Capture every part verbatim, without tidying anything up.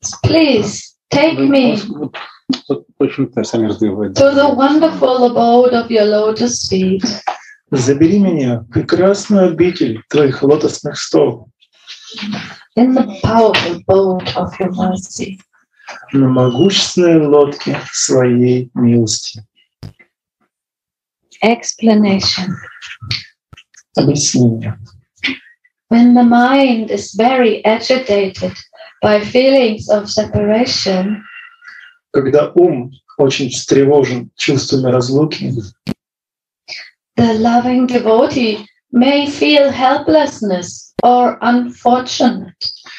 please take me to the wonderful abode of your lotus feet. Забери меня в прекрасную обитель твоих лотосных стоп. In the powerful boat of your mercy. На могущественной лодке своей милости. Explanation. Объяснение. When the mind is very agitated by feelings of separation, когда ум очень встревожен чувствами разлуки, the loving devotee may feel helplessness or unfortunate.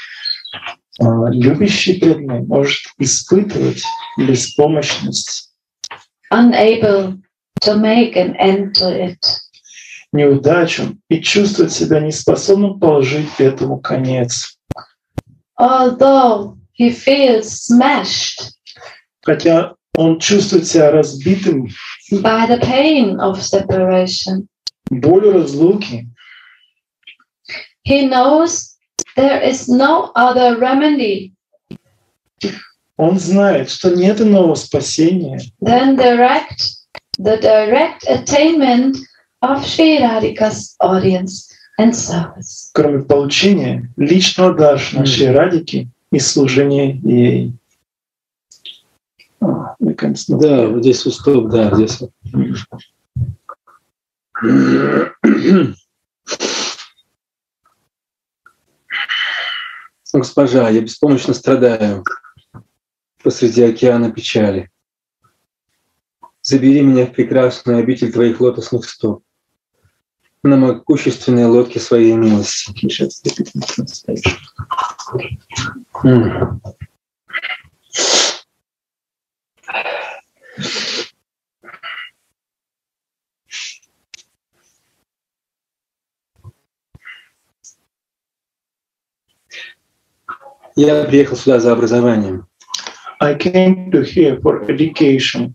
Любящий преданный может испытывать беспомощность, unable to make an end to it. Неудачу и чувствовать себя неспособным положить этому конец. Although he feels smashed, хотя он чувствует себя разбитым by the pain of separation, болью разлуки, he knows there is no other remedy. Он знает, что нет иного спасения, than direct, the direct attainment of Sri Radhika's audience and service. кроме получения личного даршана Шри Радхики и служения ей. А, да, вот здесь уступ, да, здесь. Госпожа, я беспомощно страдаю посреди океана печали. Забери меня в прекрасную обитель твоих лотосных стоп, на могущественной лодке своей милости. Mm. Я приехал сюда за образованием. I came to here for education.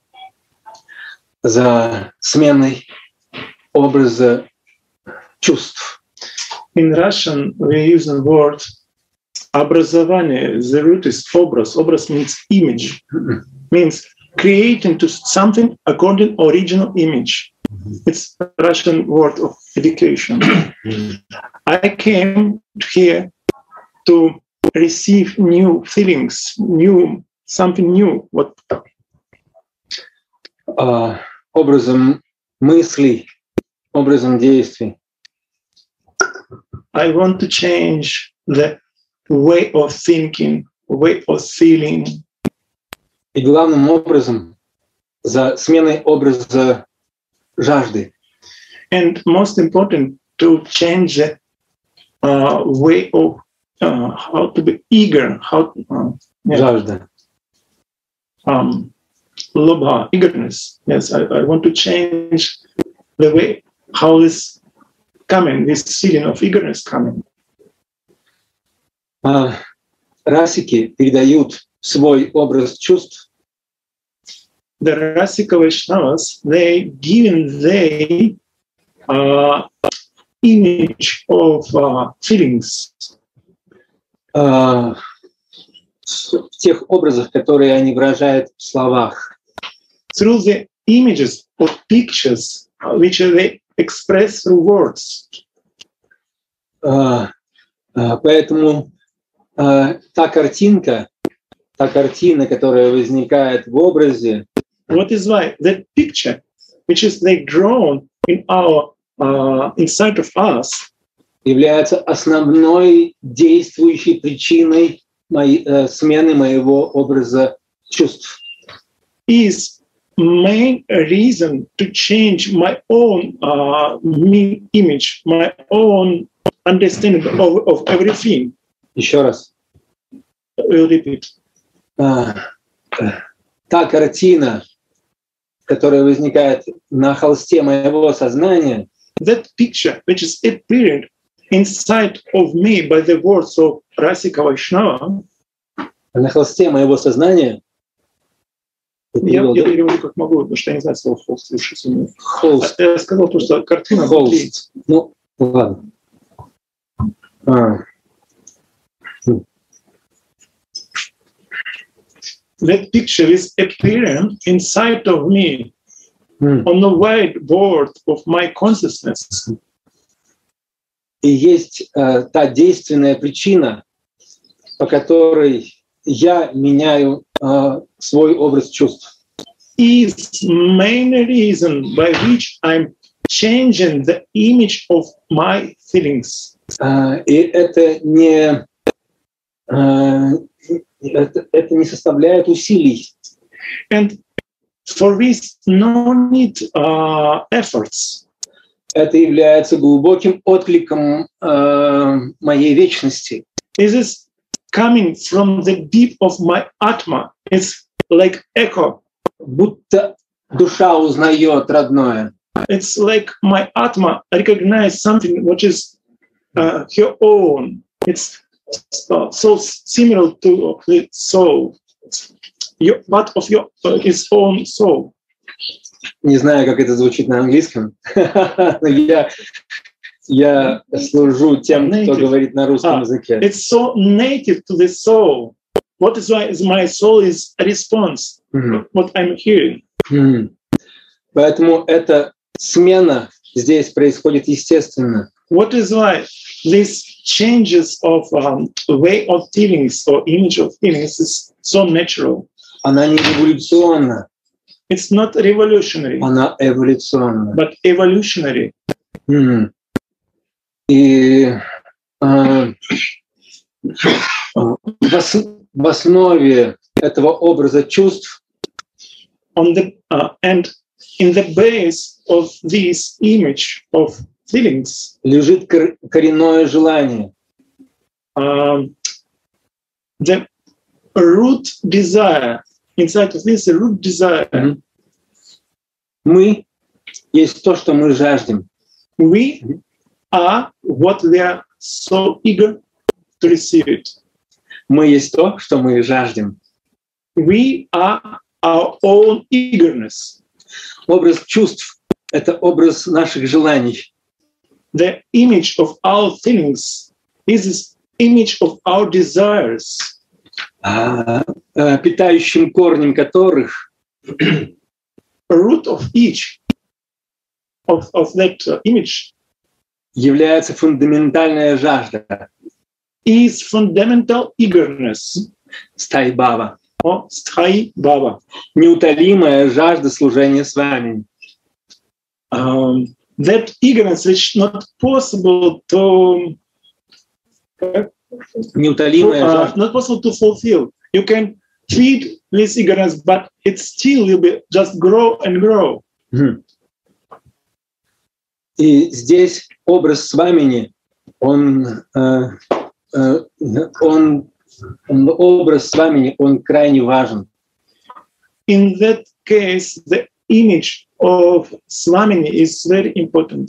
За сменой образа чувств. In Russian we use the word образование. The root is образ. Образ means image. Mm-hmm. Means creating to something according to original image. Mm-hmm. It's a Russian word of education. Mm-hmm. I came here to receive new feelings, new something new. What? Uh, образом мыслей, образом действий. I want to change the way of thinking, way of feeling. И главным образом за сменой образа жажды. And most important, to change the uh, way of uh, how to be eager, how uh, yeah. Жажда. Um, lobha, eagerness. Yes, I, I want to change the way how this coming, this feeling of eagerness coming. Uh, расики передают свой образ чувств. The Rasika Vaishnavas, they given they uh, image of uh, feelings. Uh, в тех образах, которые они выражают в словах. Through the images or pictures which they express through words. Uh, uh, поэтому uh, та картинка, та картина, которая возникает в образе, what is why that picture, which is they drawn in our uh, inside of us, является основной действующей причиной моей, uh, смены моего образа чувств. Is main reason to change my own uh, me image, my own understanding of, of everything. Еще раз. We'll repeat. Uh, uh, та картина, которая возникает на холсте моего сознания, that picture which is appeared inside of me by the words of Rasika Vaishnava, на холсте моего сознания, я, я перевожу как могу, потому что я не знаю слово холст. Холст. Я сказал то, что картина холст. Ну, ладно. А. that picture is appearing inside of me Mm. on the whiteboard of my consciousness. И есть э, та действенная причина, по которой я меняю э, свой образ чувств. Is main reason by which I'm changing the image of my feelings. Э, и это не, э, это, это не составляет усилий. And for this, no need uh, efforts. Это является глубоким откликом э, моей вечности. This is coming from the deep of my atma. It's like echo. Будто душа узнает родное. It's like my atma recognize something which is uh, her own. It's uh, so similar to the soul. Your, part of your uh, its own soul. Не знаю, как это звучит на английском, но я, я служу тем, кто Native. говорит на русском А, языке. It's so native to the soul. What is why is my soul is a response. Мгм. What I'm hearing. Мгм. Поэтому эта смена здесь происходит естественно. What is why these changes of um, way of feelings or image of feelings is so natural. Она не революционна, It's not revolutionary, она эволюционна. but evolutionary. Мгм. И э, в, ос- в основе этого образа чувств On the uh, and in the base of this image of feelings, лежит кор- коренное желание. um, the root desire inside of this root desire. Мгм. Мы есть то, что мы жаждем. We are what we are so eager to receive it. Мы есть то, что мы жаждем. We are our own eagerness. Образ чувств — это образ наших желаний. The image of our feelings is this image of our desires, А, э, питающим корнем которых a root of each of, of that uh, image является фундаментальная жажда is fundamental eagerness, стайбава, or sthai bhava, неутолимая жажда служения с вами. um, that eagerness which not possible to uh, Неутолимая uh, жажда. not possible to fulfill. You can feed this eagerness, but it still will be just grow and grow. Мгм. И здесь образ свамини, он, э, э, он, он образ свамини, он крайне важен. In that case, the image of Swamini is very important.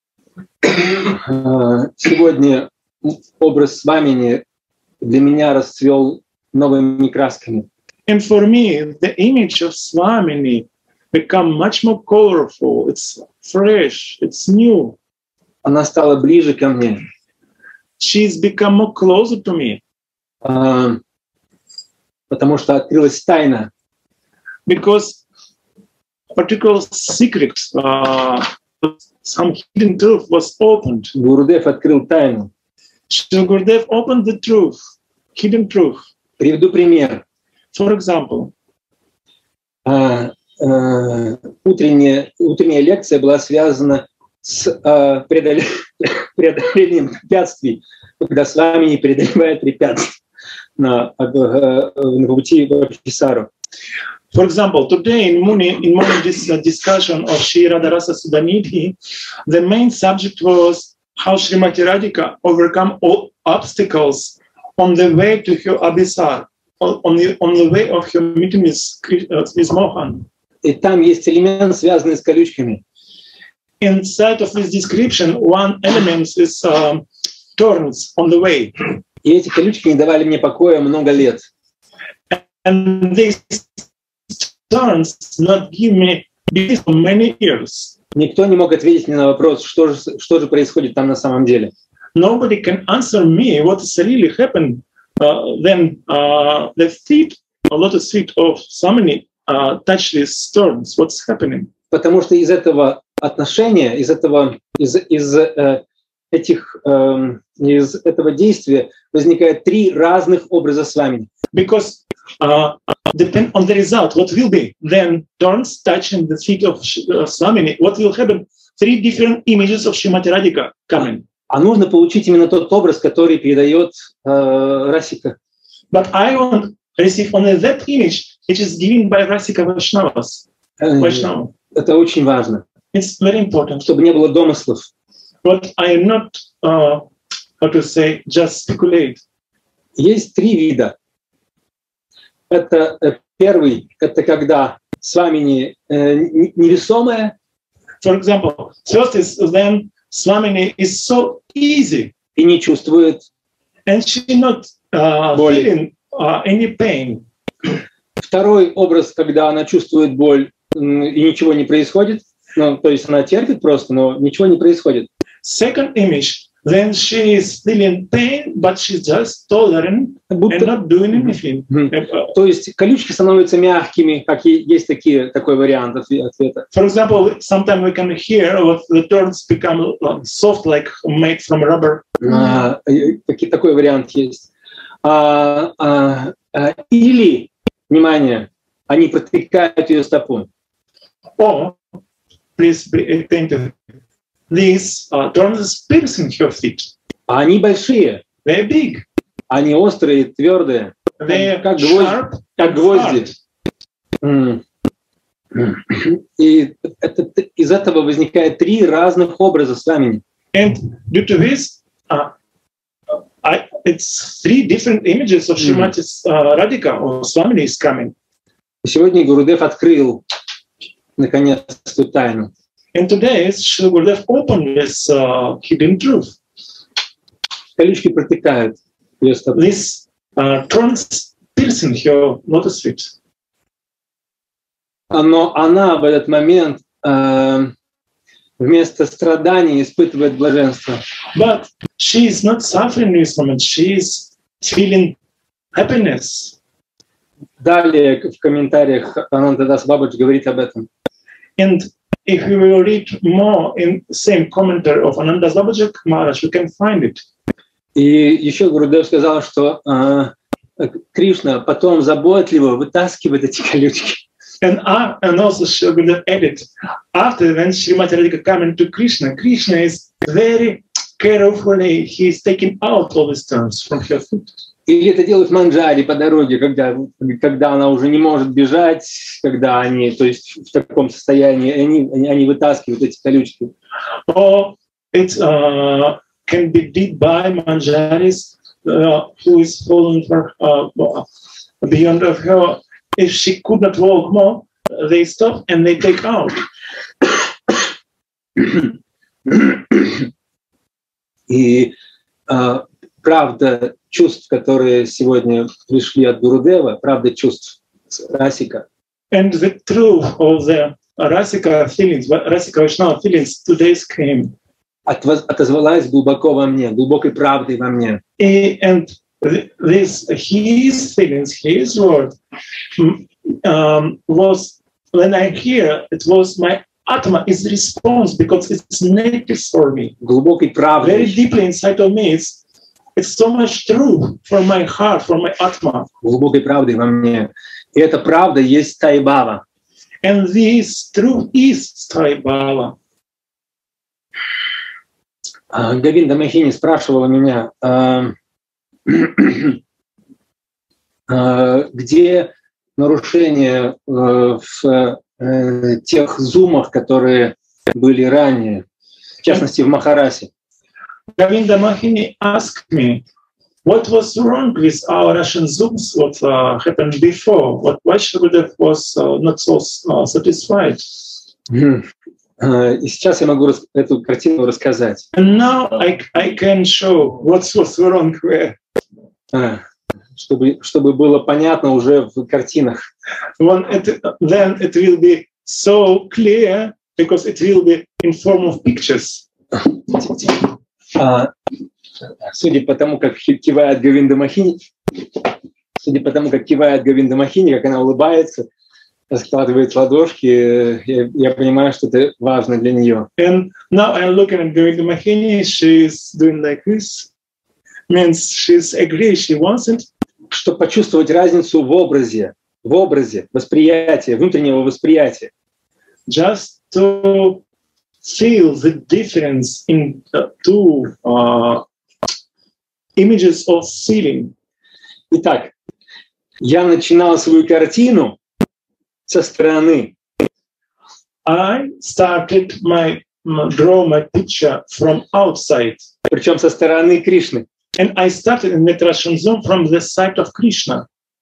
Э, Сегодня образ свамини для меня расцвел новыми красками. And for me, the image of Swamini become much more colorful. It's fresh. It's new. Она стала ближе ко мне. She's become more closer to me э, потому что открылась тайна. because particular secret, uh, some hidden truth was opened. Гурудев открыл тайну. Shri Gurudev opened the truth, hidden truth. Приведу пример. For example, Э, э, Утренняя, утренняя лекция была связана с э, преодоле- преодолением препятствий, когда с вами не преодолевает препятствия на, э, э, на пути в Аписару. for example, today in morning, in morning this uh, discussion of Shri Radharasa Sudhanidhi, the main subject was how Srimati Radhika overcome all obstacles on the way to her Abhisar, on on the on the way of her meeting with, Kri- uh, with Mohan. И там есть элемент, связанный с колючками. Inside of this description, one element is um, turns on the way, И эти колючки не давали мне покоя много лет. and these turns not give me peace for many years. Никто не мог ответить мне на вопрос, что же, что же происходит там на самом деле. Nobody can answer me what is really happened. Uh, then uh, the feet lotus feet of Swamini uh, touch these thorns, what's happening? Потому что из этого отношения, из этого, из, из э, этих, э, из этого действия возникает три разных образа Свамини. Because uh, depend on the result, what will be then thorns touching the feet of uh, Swamini, what will happen? Three different images of Srimati Radhika coming. А нужно получить именно тот образ, который передает э, Расика. But I want to receive only that image which is given by Rasika Vaishnavas. Vaishnava. Это очень важно. It's very important. Чтобы не было домыслов. But I am not, uh, how to say, just speculate. Есть три вида. Это э, первый, это когда Свамини э, невесомое. For example, first is then Swamini is so easy. И не чувствует. And she not uh, feeling uh, any pain. Второй образ, когда она чувствует боль и ничего не происходит. Ну, то есть она терпит просто, но ничего не происходит. Second image, then she is feeling pain, but she's just tolerant Будто... and not doing anything. Mm-hmm. То есть колючки становятся мягкими, как и есть такие, такой вариант ответа. For example, sometimes we can hear what the thorns become soft, like made from rubber. А, такой вариант есть. А, а, а, или, внимание, они протыкают ее стопу. Or, please be attentive. These uh, thorns piercing her feet. А они большие. They're big. Они острые, твердые. They're как sharp, гвозди. Как гвозди. Mm. И это, из этого возникает три разных образа Свамини. And due to this, uh, I, it's three different images of Srimati uh, Radhika or Swamini is coming. Сегодня Гурудев открыл наконец эту тайну. And today, Srila Gurudev opened this uh, hidden truth. Колючки протыкают ее стопу. This uh, thorns piercing her lotus feet. Но она в этот момент э, вместо страданий испытывает блаженство. But she is not suffering in this moment. She is feeling happiness. Далее в комментариях Анантадас Бабадж говорит об этом. And if we will read more in the same commentary of Anandas Babaji Maharaj, we can find it. И еще Гурудев сказал, что э, Кришна потом заботливо вытаскивает эти колючки. And, uh, and also Srila Gurudev added, after when Srimati Radhika coming to Krishna, Krishna is very carefully, he is taking out all these thorns from her feet. Или это делают манджари по дороге, когда, когда она уже не может бежать, когда они, то есть в таком состоянии, они, они, они вытаскивают эти колючки. Or it uh, can be did by manjaris uh, who is fallen for, uh, beyond of her. If she could not walk more, they stop and they take out. И uh, правда чувств, которые сегодня пришли от Гурудева, правда чувств Расика. And the truth of the Rasika feelings, Rasika Vaishnava feelings today's came. Отозвалась глубоко во мне, глубокой правдой во мне. And this, his feelings, his word, um, was, when I hear, it was my Atma is response because it's native for me. Глубокой правдой. Very deeply inside of me, it's, it's so much true for my heart, for my Atma. Глубокой правдой во мне. И эта правда есть Тайбава. And this truth is Тайбава. Говинда Махини спрашивала меня, где нарушения в тех зумах, которые были ранее, в частности в Махарасе. Говинда Махини asked me, what was wrong with our Russian Zooms, what uh, happened before? What, why Srila was uh, not so uh, satisfied? И сейчас я могу эту картину рассказать. And now I, I can show what was wrong where. Чтобы, чтобы было понятно уже в картинах. When it, then it will be so clear because it will be in form of pictures. Судя по тому, как кивает Говинда Махини, судя по тому, как кивает Говинда Махини, как она улыбается, складывает ладошки, я, я понимаю, что это важно для нее. And now I'm looking at Govinda Mahini, she's doing like this. Means she's agree, she wants it. Чтобы почувствовать разницу в образе, в образе восприятия, внутреннего восприятия. Just to feel the difference in the two uh, images of feeling. Итак, я начинал свою картину со стороны. I started my, my draw my picture from outside. Причем со стороны Кришны. And I started in Metrashanzon from the side of Krishna.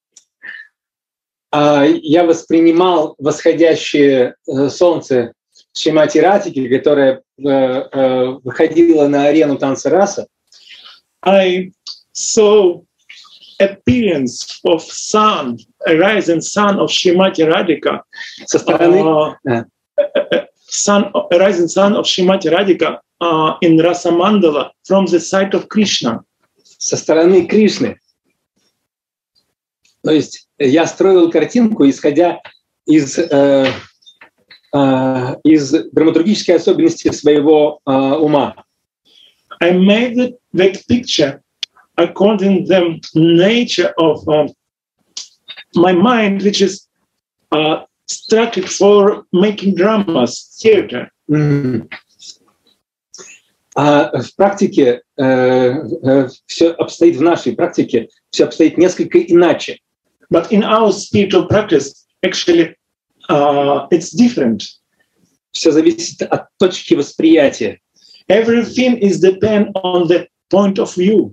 Uh, я воспринимал восходящее uh, солнце Шримати Радхики, которая uh, uh, выходила на арену танца раса. I saw appearance of sun, a rising sun of Shrimati Radhika. Со стороны uh, uh. sun, a rising sun of Shrimati Radhika uh, in Rasa Mandala from the side of Krishna. Со стороны Кришны. То есть я строил картинку, исходя из, э, э, из драматургической особенности своего э, ума. I made that, that picture according to the nature of uh, my mind, which is uh, structured for making dramas, theater. Mm-hmm. А в практике э, э, все обстоит в нашей практике, все обстоит несколько иначе. But in our spiritual practice, actually, uh, it's different. Все зависит от точки восприятия. Everything is depend on the point of view.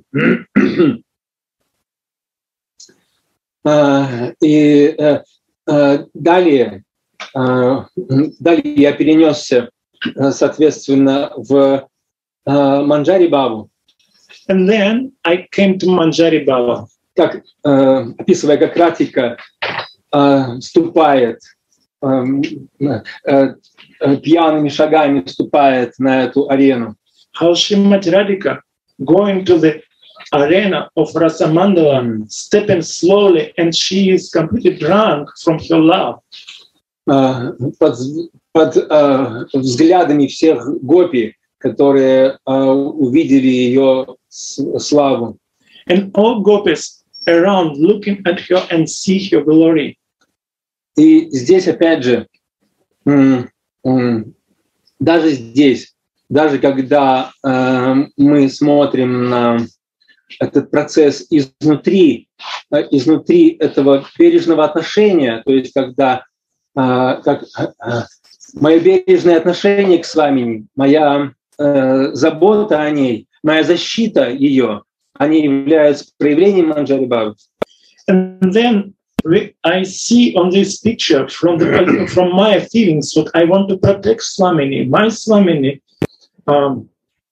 uh, и uh, uh, далее, uh, далее я перенесся, uh, соответственно, в uh, Манджари Бабу. And then I came to Manjari Baba. Как, uh, описывая, как Радхика uh, ступает, uh, uh, uh, пьяными шагами ступает на эту арену. How Shrimati Radhika going to the arena of Rasamandala, mm. stepping slowly, and she is completely drunk from her love. Uh, под под uh, взглядами всех гопи, которые uh, увидели ее славу. And all gopis around looking at her and see her glory. И здесь, опять же, м- м- даже здесь, даже когда э, мы смотрим на этот процесс изнутри, э, изнутри этого бережного отношения, то есть когда э, как, э, мое бережное отношение к Свамини, моя э, забота о ней, моя защита ее, они являются проявлением Манджари Бабы. And then we, I see on this picture from the from my feelings what I want to protect Swamini, my Swamini. Um,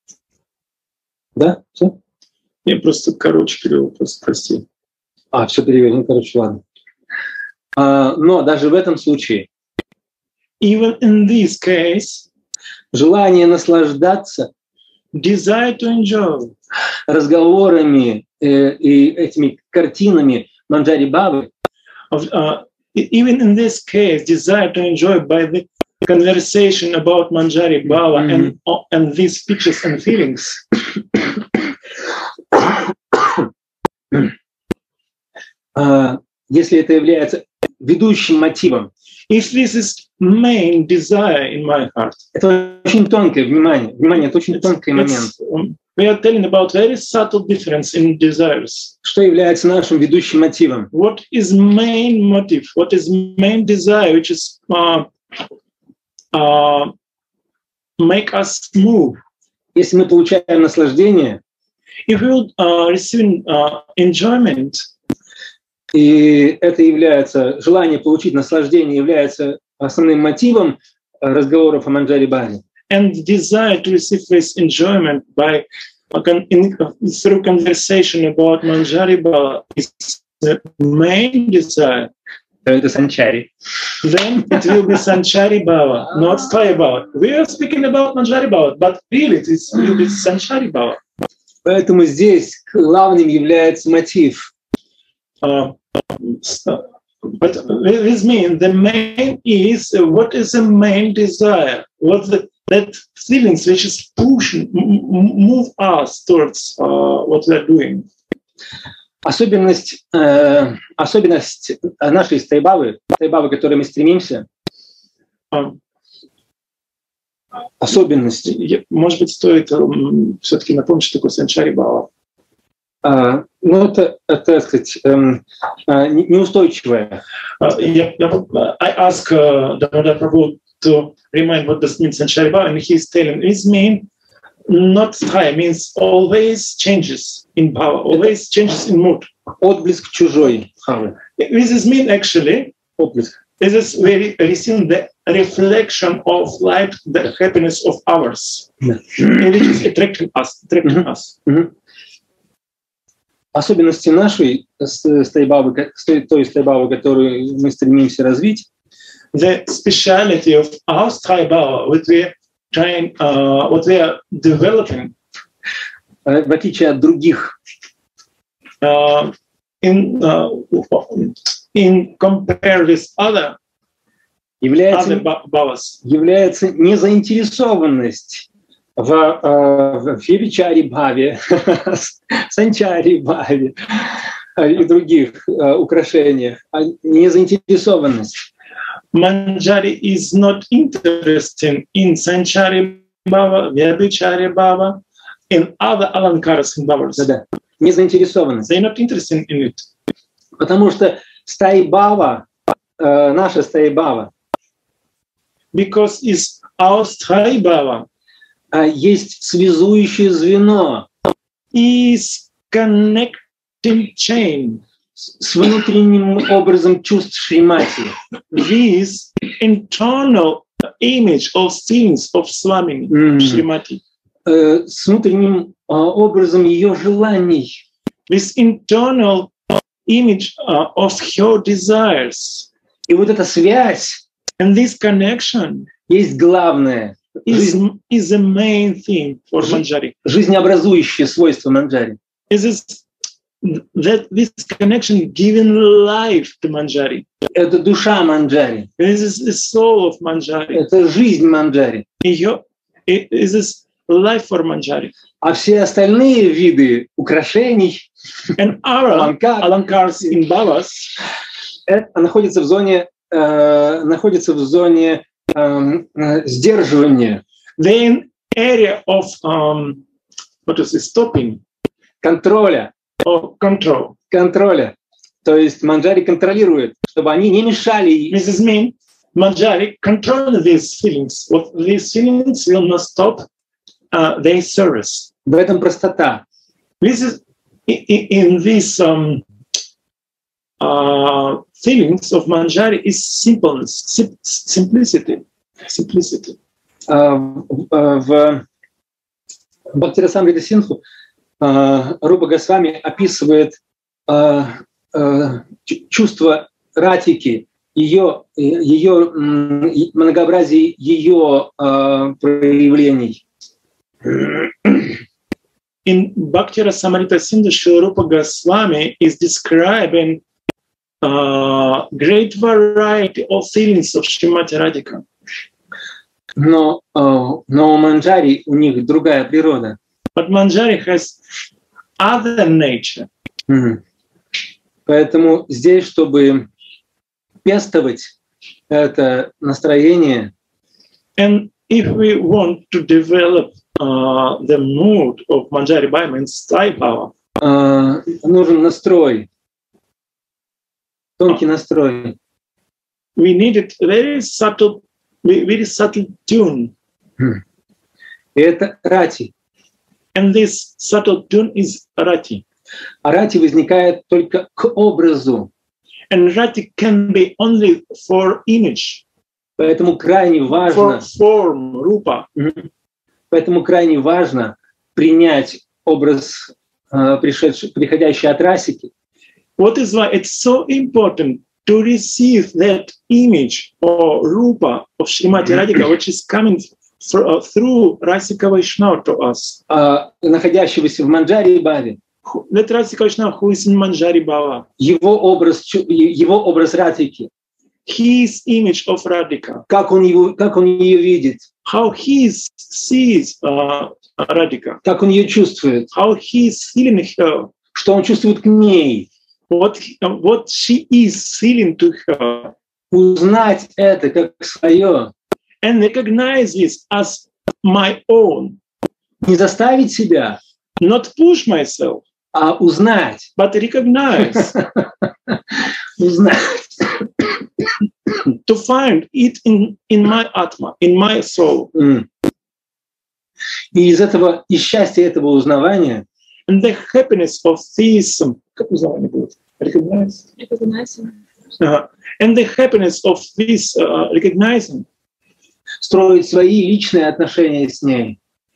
да? Все? Я просто, короче, перевел, просто прости. А, все перевел, ну, короче, ладно. А, но даже в этом случае even in this case, желание наслаждаться desire to enjoy разговорами э, и этими картинами Манджари Бабы, uh, even in this case, desire to enjoy by the conversation about Manjari Baba mm-hmm. and, uh, and these pictures and feelings. uh, если это является ведущим мотивом, if this is main desire in my heart, это очень тонкое внимание. Внимание, это очень тонкий момент. Um, we are telling about very subtle difference in desires. Что является нашим ведущим мотивом? What is main motive? What is main desire, which is uh, uh, make us move? Если мы получаем наслаждение, if we uh, receive uh, enjoyment, и это является, желание получить наслаждение является основным мотивом разговоров о Манджари Бабе. And desire to receive this enjoyment by in, through conversation about Manjari Baba is the main desire. Это Санчари. Then it will be Sanchari Baba, not Sthaya Baba. We are speaking about Manjari Baba, but really it is, will be Sanchari Baba. Поэтому здесь главным является мотив. Uh, but with me, the main is uh, what is the main desire? What's the that feelings which is pushing, move us towards uh, what we are doing? Особенность, э, особенность нашей стайбавы, стайбавы, к которой мы стремимся, Um, особенность. Может быть, стоит um, все-таки напомнить, что такое санчари бхава. Uh, ну, это, это, так сказать, um, uh, неустойчивое. Uh, yeah, I ask uh, Damodar Prabhu to remind what does mean sanchari bhava, and he's telling it means not high, means always changes in bhava, always changes in mood. Отблеск чужой бхавы. This is mean actually. Отблеск. This is very receive the reflection of light, the happiness of ours, yeah. Which is attracting us, attracting mm-hmm. us. Mm-hmm. Особенности нашей стайбавы, той стайбавы, которую мы стремимся развить, the speciality of our стайбава, what we are trying, uh, what we are developing, в отличие от других, uh, in uh, in compare with other, является, other bhavas, является незаинтересованность в, в Вибичари бхаве, санчари бхаве и других украшениях, а незаинтересованность. Manjari is not interested in sanchari bhava, vyabhichari bhava, in other alankaras and bhavas. Да-да. Незаинтересованность. They're not interested in it. Потому что стайбава, наша стайбава, because is our стайбава, есть связующее звено, is connecting chain с внутренним образом чувств Шримати, with internal image of scenes of Swami mm. Shrimati, с внутренним образом ее желаний, with internal image uh, of her desires. И вот эта связь, and this connection, есть главное. Is, is the main thing for Manjari. Жизнеобразующее свойство Манджари. Is this, that this connection giving life to Manjari. Это душа Манджари. This is the soul of Manjari. Это жизнь Манджари. Ее, is this life for Manjari. А все остальные виды украшений, and our alankars in bhavas, это находится в зоне, э, находится в зоне Um, uh, сдерживание. The area of um, what is it, stopping, контроля, or control, контроля. То есть Манджари контролирует, чтобы они не мешали. This is mean Manjari control these feelings. What these feelings will not stop uh, their service. В этом простота. This is in, in this um, uh, feelings of Manjari is simpleness, sim- simplicity, simplicity. Uh, в Бхактирасамрита Синдху uh, Рупа Госвами описывает uh, uh, чувство ратики, ее, ее многообразие ее uh, проявлений. In Bhaktirasamrita Sindhu, Srila Rupa Goswami is describing Uh, great variety of feelings of Shrimati Radhika. Но, uh, но у Манджари у них другая природа. But Manjari has other nature. Mm-hmm. Поэтому здесь, чтобы пестовать это настроение, and if we want to develop uh, the mood of Manjari Bhava and Sthai Bhava, uh, нужен настрой. Тонкий настрой. We needed very subtle, very subtle tune. Hmm. И это рати. And this subtle tune is rati. А рати возникает только к образу. And rati can be only for image. Поэтому крайне важно. For form, rupa. Mm-hmm. Поэтому крайне важно принять образ, uh, пришедший, приходящий от расики. What is why it's so important to receive that image or rupa of Shrimati Radhika, which is coming for, uh, through Rasika Vaishnava to us. Uh, находящегося в Манджари Бхаве. Let Radhika Krishna, who is in Manjari Bhava. Его образ, его образ Радхики. His image of Radhika. Как он, его, как он ее видит. How he sees uh, Radhika. Как он ее чувствует. How he is feeling her. Что он чувствует к ней. What, what she is feeling to her. Узнать это как свое. And recognize this as my own. Не заставить себя. Not push myself. А узнать. But recognize. Узнать. To find it in, in my atma, in my soul. Mm. И из этого, из счастья этого узнавания, and the happiness of this, как узнавание будет? Recognize. Recognizing. Uh, and the happiness of this uh, recognizing. Строить свои личные отношения с ней.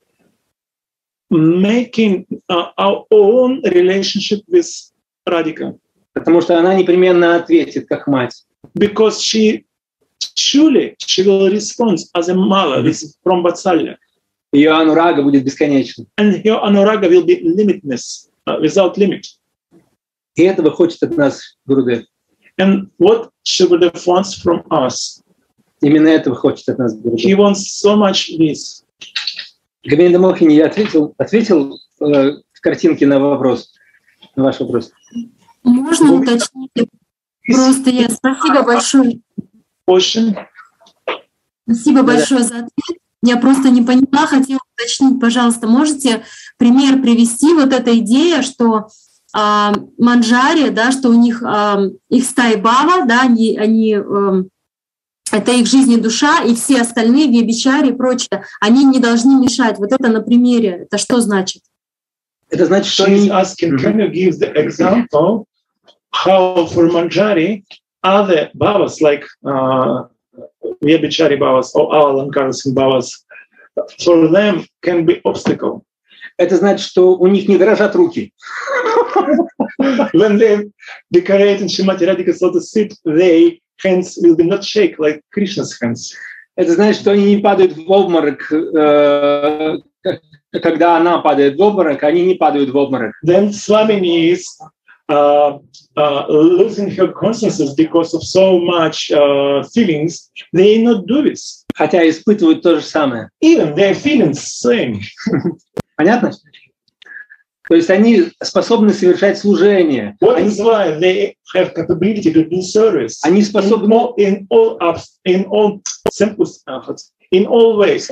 Making uh, our own relationship with Radhika. Потому что она непременно ответит, как мать. Because she surely she will respond as a mother mm-hmm. from Vatsalya. Ее анурага будет бесконечным. And her anuraga will be limitless, uh, without limit. И этого хочет от нас Гурудев. And what Shukadeva wants from us? Именно этого хочет от нас Гурудев. He wants so much this. Гавинда Мохини, я ответил, ответил э, в картинке на вопрос, на ваш вопрос. Можно уточнить? Просто я спасибо большое. Question. Спасибо большое за ответ. Я просто не поняла, хотела уточнить, пожалуйста, можете пример привести, вот эта идея, что э, манджари, да, что у них э, их стаи бава, да, они, они э, это их жизнь и душа, и все остальные, вьябичари и прочее, они не должны мешать. Вот это на примере, это что значит? Это значит, что She's asking, can you give the example how for manjari other bhavas like uh, Vyabhichari bhavas or Alankaras bhavas, for them can be obstacle. Это значит, что у них не дрожат руки. When they decorate in Shrimati Radhika so to sit, their hands will be not shake like Krishna's hands. Это значит, что они не падают в обморок, э, когда она падает в обморок, они не падают в обморок. Then Swamini is uh, uh, losing her consciousness because of so much uh, feelings. They not do this. Хотя испытывают то же самое. Even their feelings same. Понятно? То есть они способны совершать служение. What Они, is why they have capability to do service они способны, in all, in all ups, in all in all ways.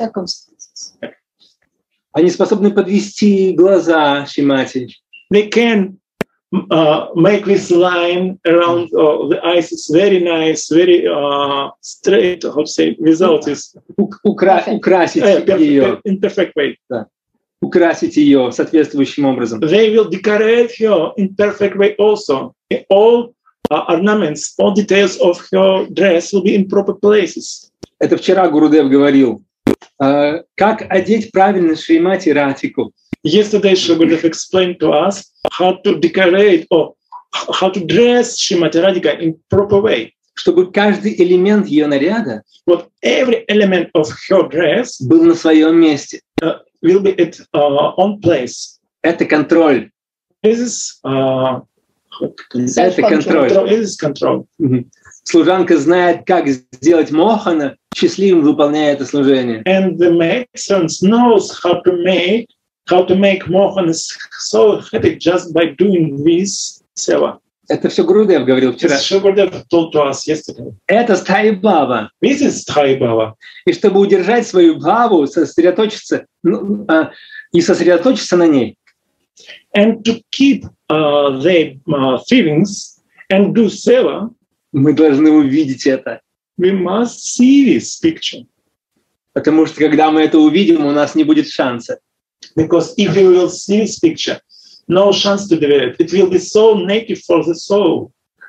они способны подвести глаза Шримати. They can uh, make this line around uh, the eyes. It's very nice, very uh, straight. How to say without this Укра, украсить uh, perfect, ее. in perfect way. Да. Украсить ее соответствующим образом. They will decorate her in perfect way also. All uh, ornaments, all details of her dress will be in proper places. Это вчера Гурудев говорил. Uh, как одеть правильно Шримати Радхику? Yesterday, Shukadeva explained to us how to decorate or how to dress Shrimati Radhika in proper way. Чтобы каждый элемент ее наряда But every element of her dress был на своем месте. uh, will be at uh, on place. Это контроль. This is uh, Это контроль. control. This is control. Мгм. Служанка знает, как сделать Мохана счастливым, выполняя это служение. And the matrons knows how to make how to make Mohan so happy just by doing this seva. Это все Гурудев говорил вчера. This Shukadeva told to us yesterday. Это стаи бава. This is Thai Bhava. И чтобы удержать свою бхаву, сосредоточиться ну, а, и сосредоточиться на ней, And to keep uh, their uh, feelings and do seva, мы должны увидеть это. we must see this picture. Потому что когда мы это увидим, у нас не будет шанса. Because if we will see this picture, no chance to develop. It will be so naked for the soul.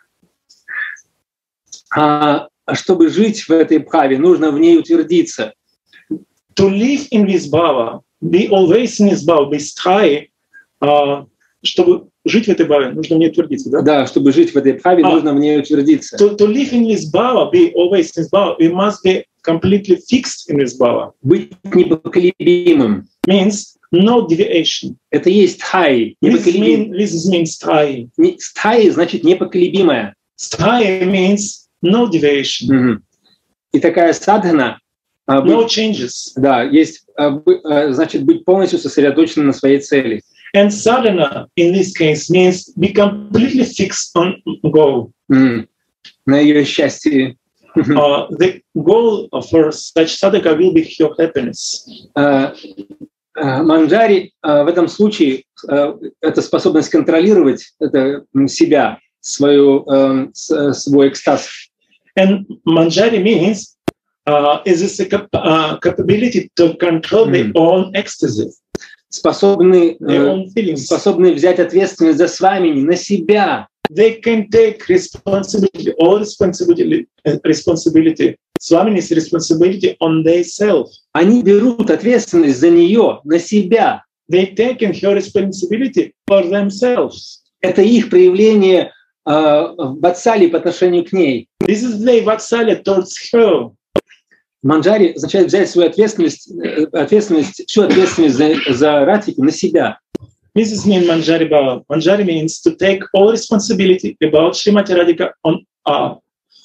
А чтобы жить в этой бхаве, нужно в ней утвердиться. To live in this bhava, be always in this bhava, be stay, uh, чтобы жить в этой бхаве, нужно в ней утвердиться, да? Да, чтобы жить в этой бхаве, А. нужно в ней утвердиться. To, to live in this bhava, be always in this bhava, we must be completely fixed in this bhava. Быть непоколебимым. Means no deviation. Это есть стхаи, This, непоколебимая. mean, this means sthayi. Не- Стхаи значит непоколебимая. Sthayi means no deviation, Мгм. И такая садхана, а, быть- no changes. да, есть, а, бы- а, значит, быть полностью сосредоточенным на своей цели. And sadhana in this case means be completely fixed on goal. М. На ее счастье. Uh, the goal for such sadhaka will be your happiness. А, а, Манджари а, в этом случае а, это способность контролировать это, м, себя, свою, эм, с- свой экстаз. And manjari means uh, is this a cap- uh, capability to control their Mm. own ecstasy, Способны, their э, own feelings. способны взять ответственность за свамини на себя. They can take responsibility, all responsibility, uh, responsibility. Swamini's responsibility on themselves. Они берут ответственность за нее на себя. They take in her responsibility for themselves. Это их проявление э, в бацали по отношению к ней. This is their vatsalya towards her. Манджари означает взять свою ответственность, э, ответственность всю ответственность за, за Радхику на себя. This is mean manjari bhava. Manjari means to take all responsibility about Srimati Radhika on our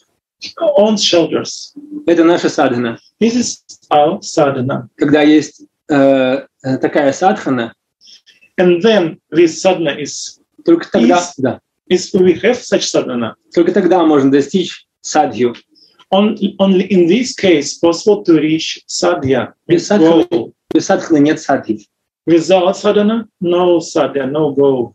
own shoulders. Это наша садхана. This is our sadhana. Когда есть э, э, такая садхана, And then this sadhana is, только тогда, Is- да, is we have such sadhana. только тогда можно достичь садхью. Only, only in this case possible to reach sadhya, Без its садханы, goal. без садханы нет садхи. Without sadhana, no sadhya, no goal.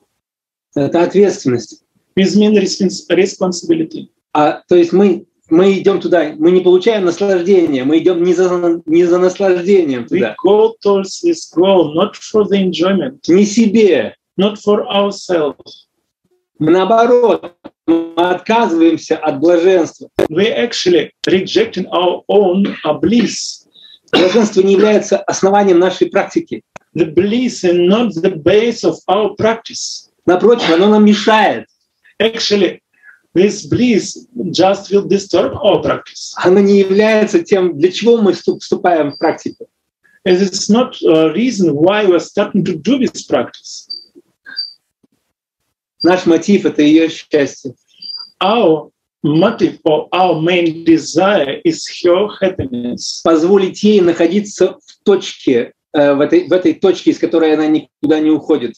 Это ответственность. This means respons- responsibility. А, то есть мы, мы идем туда, мы не получаем наслаждение, мы идем не за, не за наслаждением We туда, go towards this goal not for the enjoyment, не себе. not for ourselves. Мы наоборот, мы отказываемся от блаженства. We actually rejecting our own uh, bliss. Блаженство не является основанием нашей практики. The bliss is not the base of our practice. Напротив, оно нам мешает. Actually, this bliss just will disturb our practice. Оно не является тем, для чего мы вступ- вступаем в практику. As it's not a reason why we're starting to do this practice. Наш мотив — это ее счастье. Our motive or our main desire is her happiness. Позволить ей находиться в точке, э, в этой, в этой точке, из которой она никуда не уходит.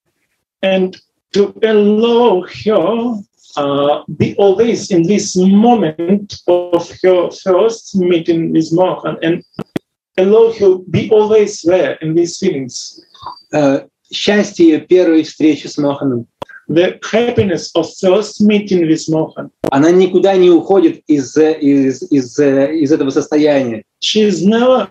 And to allow her uh, be always in this moment of her first meeting with Mohan and allow her be always there in these feelings. Э, Счастье ее первой встречи с Моханом. The happiness of first meeting with Mohan. Она никуда не уходит из, из, из, из этого состояния. She is never,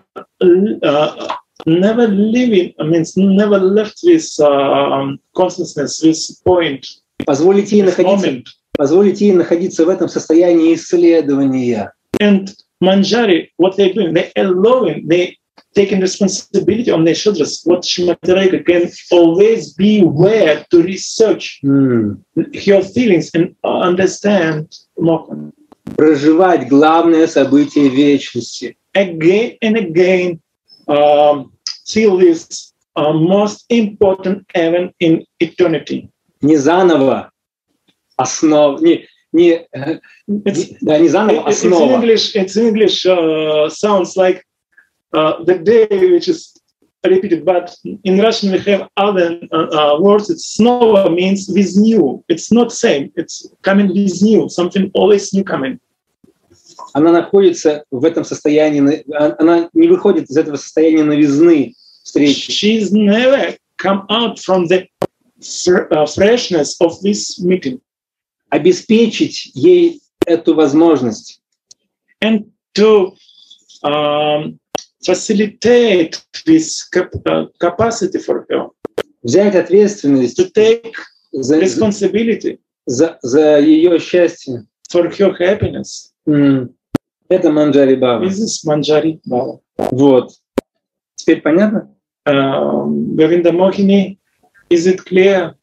uh, never living, I mean, never left this uh, consciousness, this point, Позволить ей, this находиться, moment. позволить ей находиться в этом состоянии исследования. And Manjari, what they're doing, they're allowing, they taking responsibility on their shoulders. What Srimati Radhika can always be aware to research М. her feelings and understand Mohan. Проживать главное событие вечности. Again and again, um, feel this uh, most important event in eternity. Не заново основ, не, не, э, It's, не- да, не заново it- it's in основа. English. It's in English. Uh, sounds like uh, the day which is repeated, but in Russian we have other uh, uh, words. It's snova means with new. It's not same. It's coming with new. Something always new coming. Она находится в этом состоянии, на- она не выходит из этого состояния новизны встречи. She's never come out from the fr- uh, freshness of this meeting. Обеспечить ей эту возможность. And to um, facilitate this cap- uh, capacity for her, Взять ответственность to take за, responsibility за, за ее счастье. for her happiness. М. Это Манджари Бхава. This is Manjari Bhava. Вот. Теперь понятно? Um, Govinda Mohini, is it clear?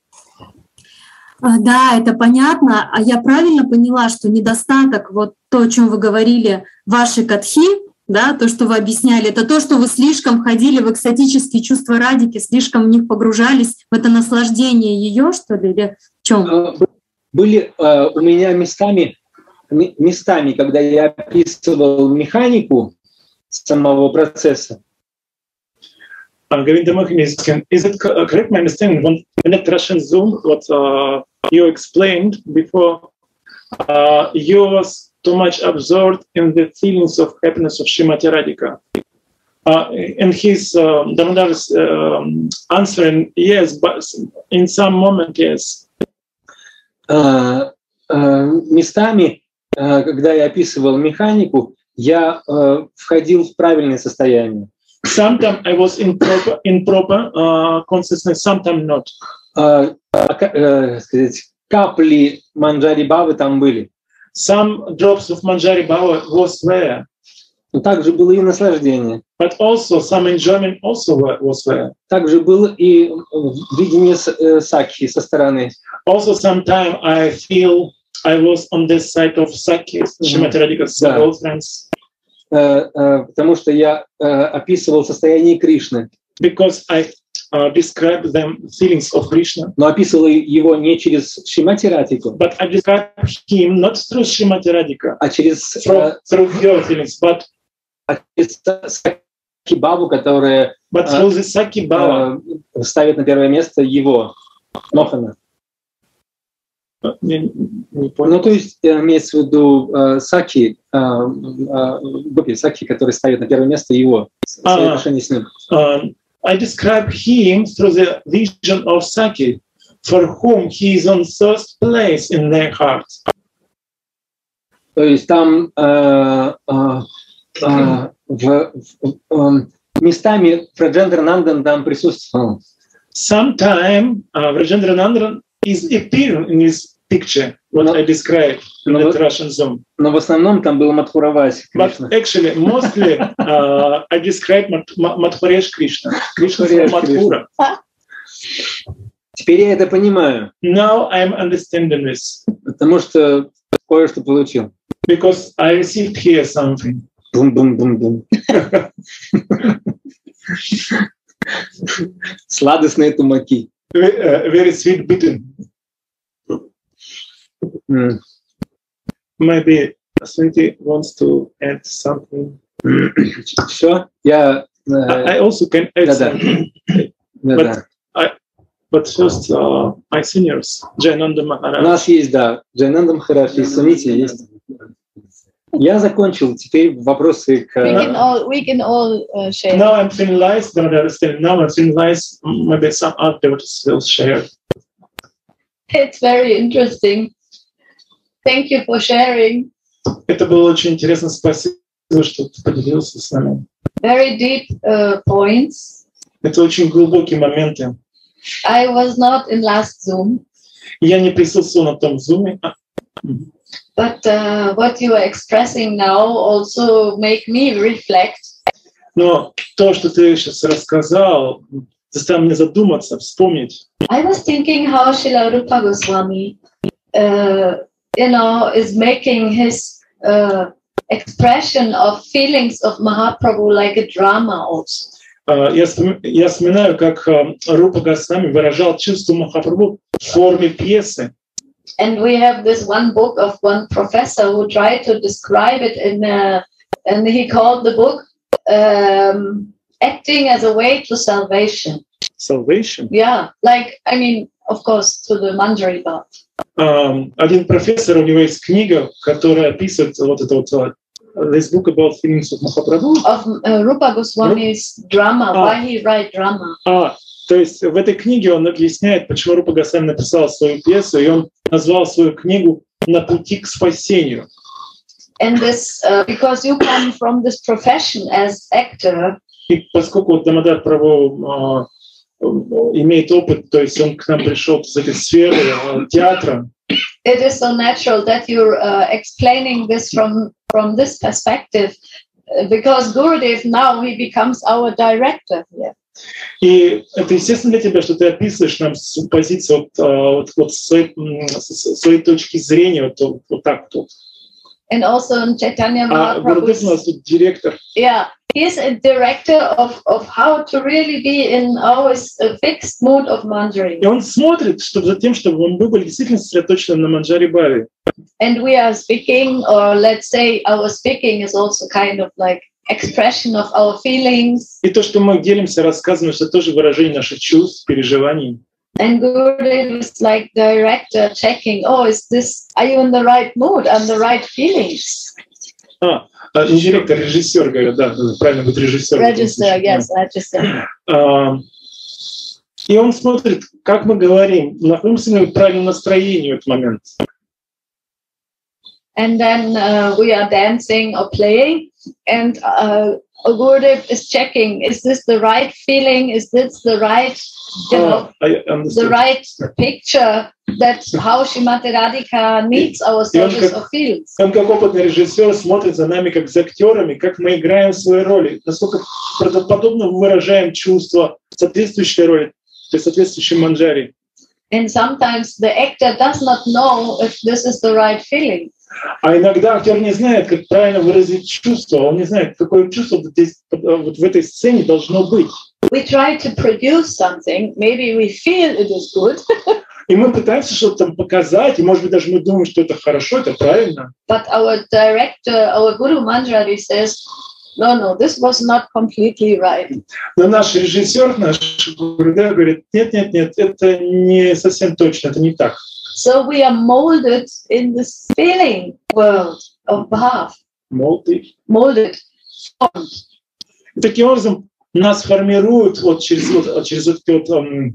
А, Да, это понятно. А я правильно поняла, что недостаток, вот то, о чем вы говорили, вашей катхи, да, то, что вы объясняли, это то, что вы слишком входили в экстатические чувства радики, слишком в них погружались, в это наслаждение ее, что ли, или в чем? Были uh, у меня местами, местами, когда я описывал механику самого процесса. Govinda Mohin is, is it correct my understanding? When in that Russian Zoom, what uh, you explained before, uh, you was too much absorbed in the feelings of happiness of Srimati Radhika. Uh, and his uh, Damodar's um, answering, yes, but in some moment, yes. Uh, uh, местами, uh, когда я описывал механику, я uh, входил в правильное состояние. Sometimes I was in proper, in proper uh, consciousness, sometimes not. Uh, uh, сказать, капли манджари бавы там были. Some drops of manjari bhava was there. Но также было и наслаждение. But also some enjoyment also was there. Также было и видение сакхи со стороны. Also sometimes I feel I was on this side of Sakhi, Srimati Radhika's old friends. Uh, uh, потому что я uh, описывал состояние Кришны. Because I uh, described them feelings of Krishna. Но описывал его не через Шримати Радхику. But I described him not through Srimati Radhika, а через through, through her feelings, but а через Сакхи Бабу, которая but through the Sakhi Bhava uh, ставит на первое место его, Мохана. Не, не ну, то есть имеется в виду uh, Сакхи, uh, uh, Гопи, Сакхи, который ставит на первое место его, свои отношения с ним. Um, I describe him through the vision of Sakhi, for whom he is on first place in their hearts. То есть там uh, uh, uh, в, в, um, местами Раджендра Нандан там присутствовал. Sometime uh, Rajendra Nandan is appearing in his picture, what но, I described in that Russian Zoom. Но в основном там был Мадхураваси Кришна. But actually, mostly uh, I described Madhuresh Krishna. Krishna from Madhura. Теперь я это понимаю. Now I'm understanding this. Потому что кое-что получил. Because I received here something. Бум-бум-бум-бум. Сладостные тумаки. Very sweet bitten. Mm. Maybe Sweetie wants to add something. Все, я. Uh, I also can add да, something. Да. But, Да, I, but first, uh, my seniors, Jayananda Maharaj. У нас есть, да, Джайнанда Махарадж, и Сунити есть. Я закончил. Теперь вопросы к. We can all, we can all uh, share. Now I'm finalized. Don't understand. Now I'm finalized. Maybe some others will share. It's very interesting. Thank you for sharing. Это было очень интересно. Спасибо, что ты поделился с нами. Very deep uh, points. Это очень глубокие моменты. I was not in last Zoom. Я не присутствовал на том зуме. But uh, what you are expressing now also make me reflect. Но то, что ты сейчас рассказал, заставил меня задуматься, вспомнить. I was thinking how Srila Rupa Goswami, uh, you know, is making his uh, expression of feelings of Mahaprabhu like a drama also. Uh, я, я вспоминаю, как uh, Рупа Госвами выражал чувство Махапрабху в форме пьесы. And we have this one book of one professor who tried to describe it in a, and he called the book um, Acting as a Way to Salvation. Salvation? Yeah, like, I mean, of course, to the Manjari Bhav. Um, один профессор, у него есть книга, которая описывает вот это вот, uh, this book about feelings of Mahaprabhu. Of uh, Rupa Goswami's Rup? drama, ah. why he write drama. Ah. То есть в этой книге он объясняет, почему Рупа Госвами написал свою пьесу, и он назвал свою книгу «На пути к спасению». And this, uh, because you come from this profession as actor. И поскольку Дамодар Прабху uh, имеет опыт, то есть он к нам пришел с этой сферы uh, театра. It is so natural that you're uh, explaining this from from this perspective, because Gurudev now he becomes our director here. И это естественно для тебя, что ты описываешь нам с позиции вот, вот, вот своей, своей точки зрения, вот, вот так вот. And also in Chaitanya А Гурудев у нас Mahaprabhu's, тут директор. yeah, he's a director of, of how to really be in always a fixed mood of Manjari. И он смотрит, чтобы за тем, чтобы мы были действительно сосредоточены на Манджари Бхаве. And we are speaking, or let's say our speaking is also kind of like expression of our feelings. И то, что мы делимся, рассказываем, это тоже выражение наших чувств, переживаний. And Gurudev is like director checking, oh, is this, are you in the right mood and the right feelings? А, а, не директор, режиссер, говорят, да, правильно будет режиссер. Register, yes, register. А, и он смотрит, как мы говорим, находимся ли мы в правильном настроении в этот момент. And then uh, we are dancing or playing, and uh, Gurudev is checking, is this the right feeling? Is this the right, you know, А, I the understand. right picture that how Srimati Radhika needs our service or feels? Он как опытный режиссер смотрит за нами, как за актерами, как мы играем свои роли, насколько правдоподобно выражаем чувства соответствующей роли, то есть соответствующей манджари. And sometimes the actor does not know if this is the right feeling. А иногда актер не знает, как правильно выразить чувство, он не знает, какое чувство вот здесь, вот в этой сцене должно быть. We try to produce something, maybe we feel it is good, И мы пытаемся что-то там показать, и, может быть, даже мы думаем, что это хорошо, это правильно. but our director, our Guru Manjari says, no, no, this was not completely right. Но наш режиссер, наш Гурудев говорит, нет, нет, нет, это не совсем точно, это не так. So we are molded in this feeling world of Bhav, Мол, ты. molded, formed. И таким образом нас формируют вот через, вот, через вот, вот, um,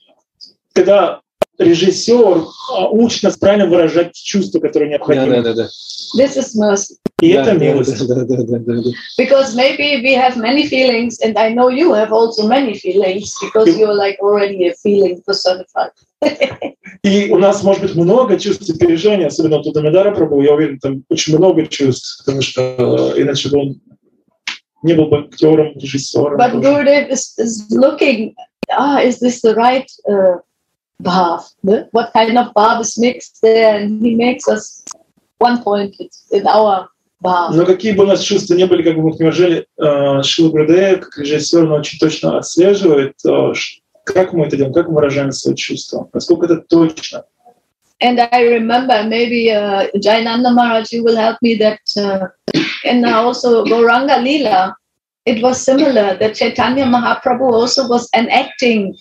когда режиссер а, учит нас правильно выражать чувства, которые необходимы. Да, да, да. This is mercy. И Да, это да, милость. да, да, да, да, да, да. Because maybe we have many feelings, and I know you have also many feelings, because you're like already a feeling personified. И у нас может быть много чувств и переживаний, особенно вот у Дамодара Прабху, я уверен, там очень много чувств, потому что э, иначе бы он не был бы актером, режиссером. But Gurudev is, is looking, ah, is this the right uh, bhav? What kind of bhav is mixed there? And he makes us one point in our bhav. Но какие бы у нас чувства не были, как бы мы их не выражали, э, Шрила Гурудев, как режиссер, он очень точно отслеживает, э, как мы это делаем, как мы выражаем свои чувства, насколько это точно. And I remember, maybe uh, Jayananda Maharaj, you will help me, that uh, and also Gauranga Leela, it was similar, that Chaitanya Mahaprabhu also was enacting,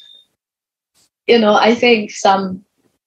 you know, I think some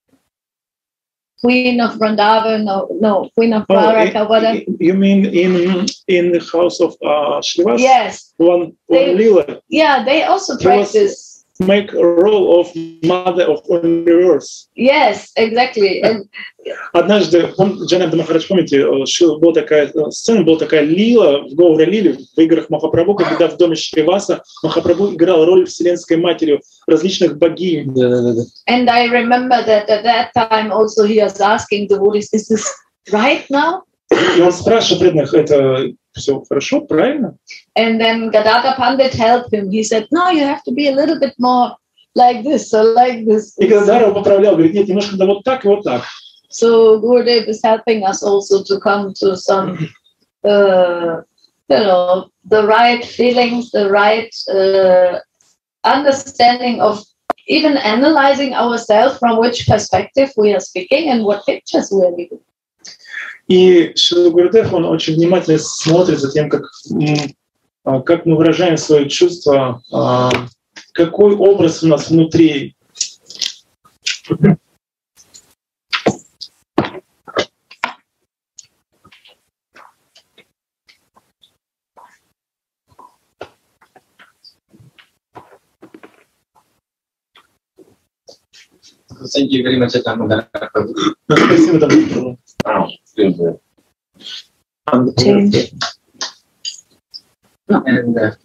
Queen of Vrindavan, or no, Queen of Dwaraka, Oh, whatever. You mean in in the house of uh, Srivas? Yes, One, They- one Lila yeah, they also He was- practice. make a role of mother of universe. Yes, exactly. And Однажды, он, Джанарда Махарадж, помните, э, Шила- была такая э, сцена, была такая Лила в Гаура Лиле в играх Махапрабху, когда в доме Шриваса Махапрабху играл роль вселенской матери различных богинь. Да, да, да, да. and I remember that at that time also he was asking the Buddhists, is this right now? И он спрашивает преданных, это все хорошо, правильно? And then Gadadhar Pandit helped him. He said, no, you have to be a little bit more like this or like this. И когда Дарова поправлял, говорит, нет, немножко да вот так и вот так. So Gurudev is helping us also to come to some, uh, you know, the right feelings, the right uh, understanding of even analyzing ourselves from which perspective we are speaking and what pictures we are living. И Шрила Гурудев, он очень внимательно смотрит за тем, как, м, а, как мы выражаем свои чувства, а, какой образ у нас внутри. Thank you very much, Damodar. Спасибо, Дамодар. Change. And uh,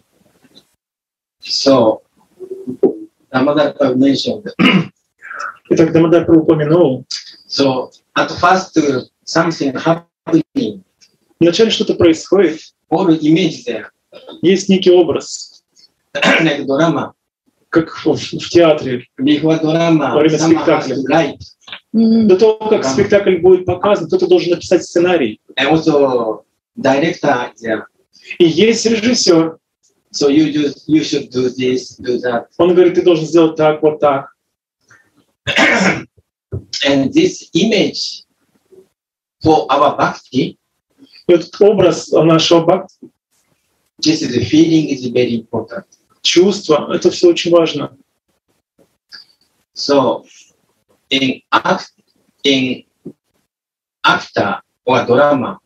so, Damodar mentioned, Итак, Дамодар Прабху упомянул, so at first uh, something happening, вначале что-то происходит, or image there, есть некий образ, like drama, как в, в театре, before drama, во время someone has спектакля. to write. До того, как спектакль будет показан, кто-то должен написать сценарий. And also, director, yeah. И есть режиссер. So you just you should do this, do that. Он говорит, ты должен сделать так, вот так. And this image for our bhakti, Этот образ нашего бхакти, this is the feeling is very important. чувство, это все очень важно. So in act, in actor or drama,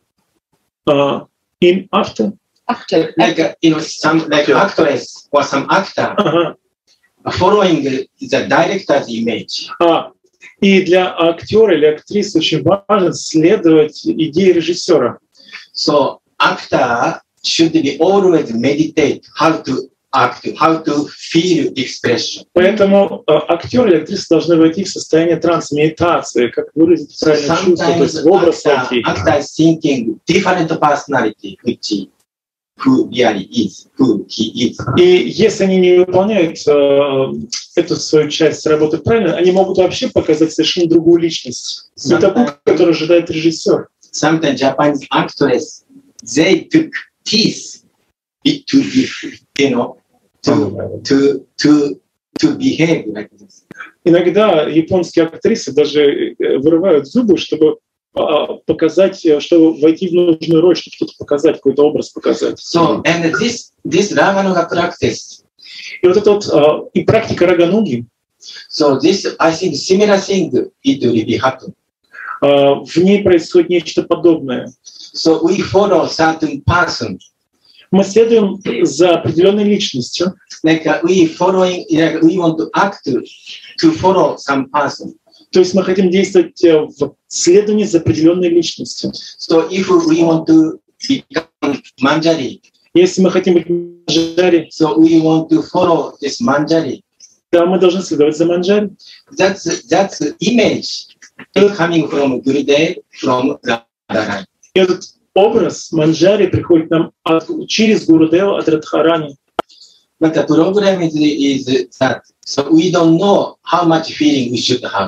Uh, in after. Actor. like uh, you know some like actress or some actor Ага. following the, the director's image. А, и для актера или актрисы очень важно следовать идее режиссера. So actor should be always meditate how to act, how to feel expression. Поэтому а, актер или актриса должны войти в состояние транса, медитации, как выразить правильное чувство, то есть Sometimes в образ actor, войти. actor is thinking different personality, which who really is, who he is. И если они не выполняют э, эту свою часть работы правильно, они могут вообще показать совершенно другую личность. Не такую, которую ожидает режиссер. Sometimes Japanese actors, they took teeth to be, you know, to to to to behave like this. Иногда японские актрисы даже э, вырывают зубы, чтобы а, показать, э, чтобы войти в нужную роль, чтобы что-то показать, какой-то образ показать. So and this this Raganuga practice. И вот это вот а, и практика рагануги, So this I think similar thing it will be happen. а, в ней происходит нечто подобное. So we follow certain person. Мы следуем за определенной личностью, Like uh, we following, like we want to act to follow some person. то есть мы хотим действовать э, в следовании за определенной личностью. So if we want to become manjari, Если мы хотим быть манджари, so we want to follow this manjari. то мы должны следовать за манджари. That's that's the image coming from Gurudev, from Radharani. И этот образ манджари приходит нам от, через Гурудева, от Радхарани. But the problem is, is that so we don't know how much feeling we should have.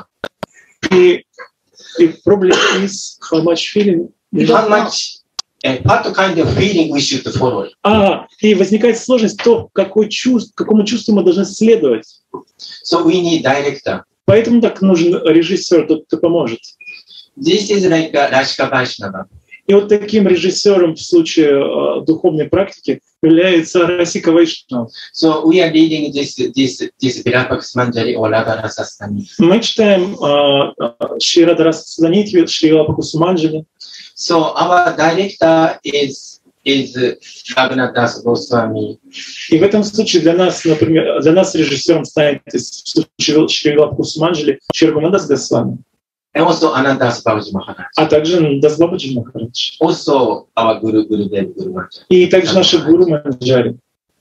И, и проблема is how much feeling. How much, uh, what kind of feeling we should follow. А, и возникает сложность то, какой чувств, какому чувству мы должны следовать. So we need director. Поэтому так нужен режиссер, тот, кто поможет. This is like uh, Rashika Vaishnava. И вот таким режиссером в случае э, духовной практики является Расика Вайшнава. So we are reading this this this Vilapaksha Manjari or Radharasa Sastani. Мы читаем э, Шри Радхараса Састанитхи, Шри Лапакусу Манджали. So our director is is Raghunath Goswami. И в этом случае для нас, например, для нас режиссером станет в случае Шри Лапакусу Манджали Шри Рагунатас Госвами, And also Anantas Babaji Maharaj. а также Дасбабаджи Махарадж. Also our Guru Gurudev Guru Maharaj. И также наши гуру Манджари.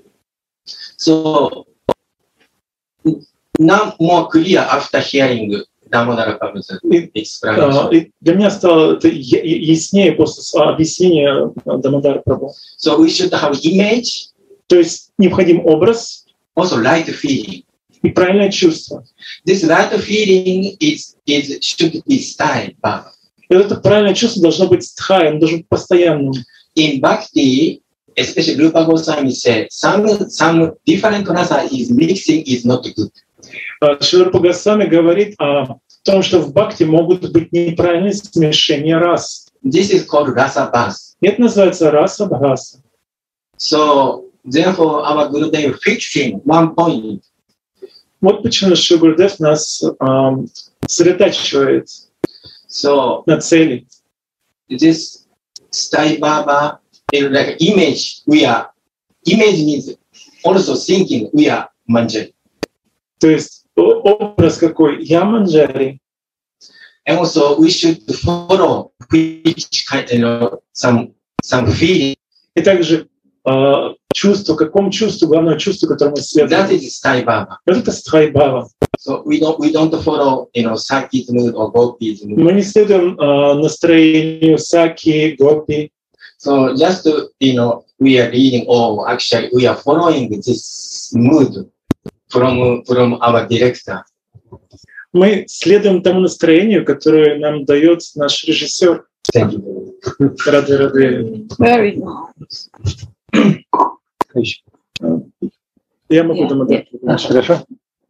So now more clear after hearing Damodara Prabhu's explanation. И для меня стало это яснее после объяснения Дамодара Прабху. So we should have image, То есть необходим образ also right feeling. и правильное чувство. This right feeling is is should be style, Baba. И это правильное чувство должно быть стхай, оно должно быть постоянным. In Bhakti, especially Rupa Goswami said, some some different rasa is mixing is not good. Шри Рупа Госвами говорит о том, что в бхакти могут быть неправильные смешения рас. This is called rasa bhas. Это называется раса бхаса. So therefore, our Gurudev fixing one point. Вот почему Шри Гурудев нас эм, сосредотачивает So на цели. this style Baba is like image. We are image means also thinking we are manjari. То есть образ какой? Я манджари. And also we should follow which kind, you know, some some feeling. И также э, чувство, какому чувству, главное чувство, которому мы That следуем. is style Baba. Вот это стхайбхава. So we don't we don't follow, you know, Saki's mood or Gopi's mood. Мы не следуем э, настроению саки, гопи. So just uh, you know, we are reading or actually we are following this mood from, from our director. Мы следуем тому настроению, которое нам дает наш режиссер. Thank you. Рады, рады. Very nice. Я могу Yeah, домодать. Хорошо.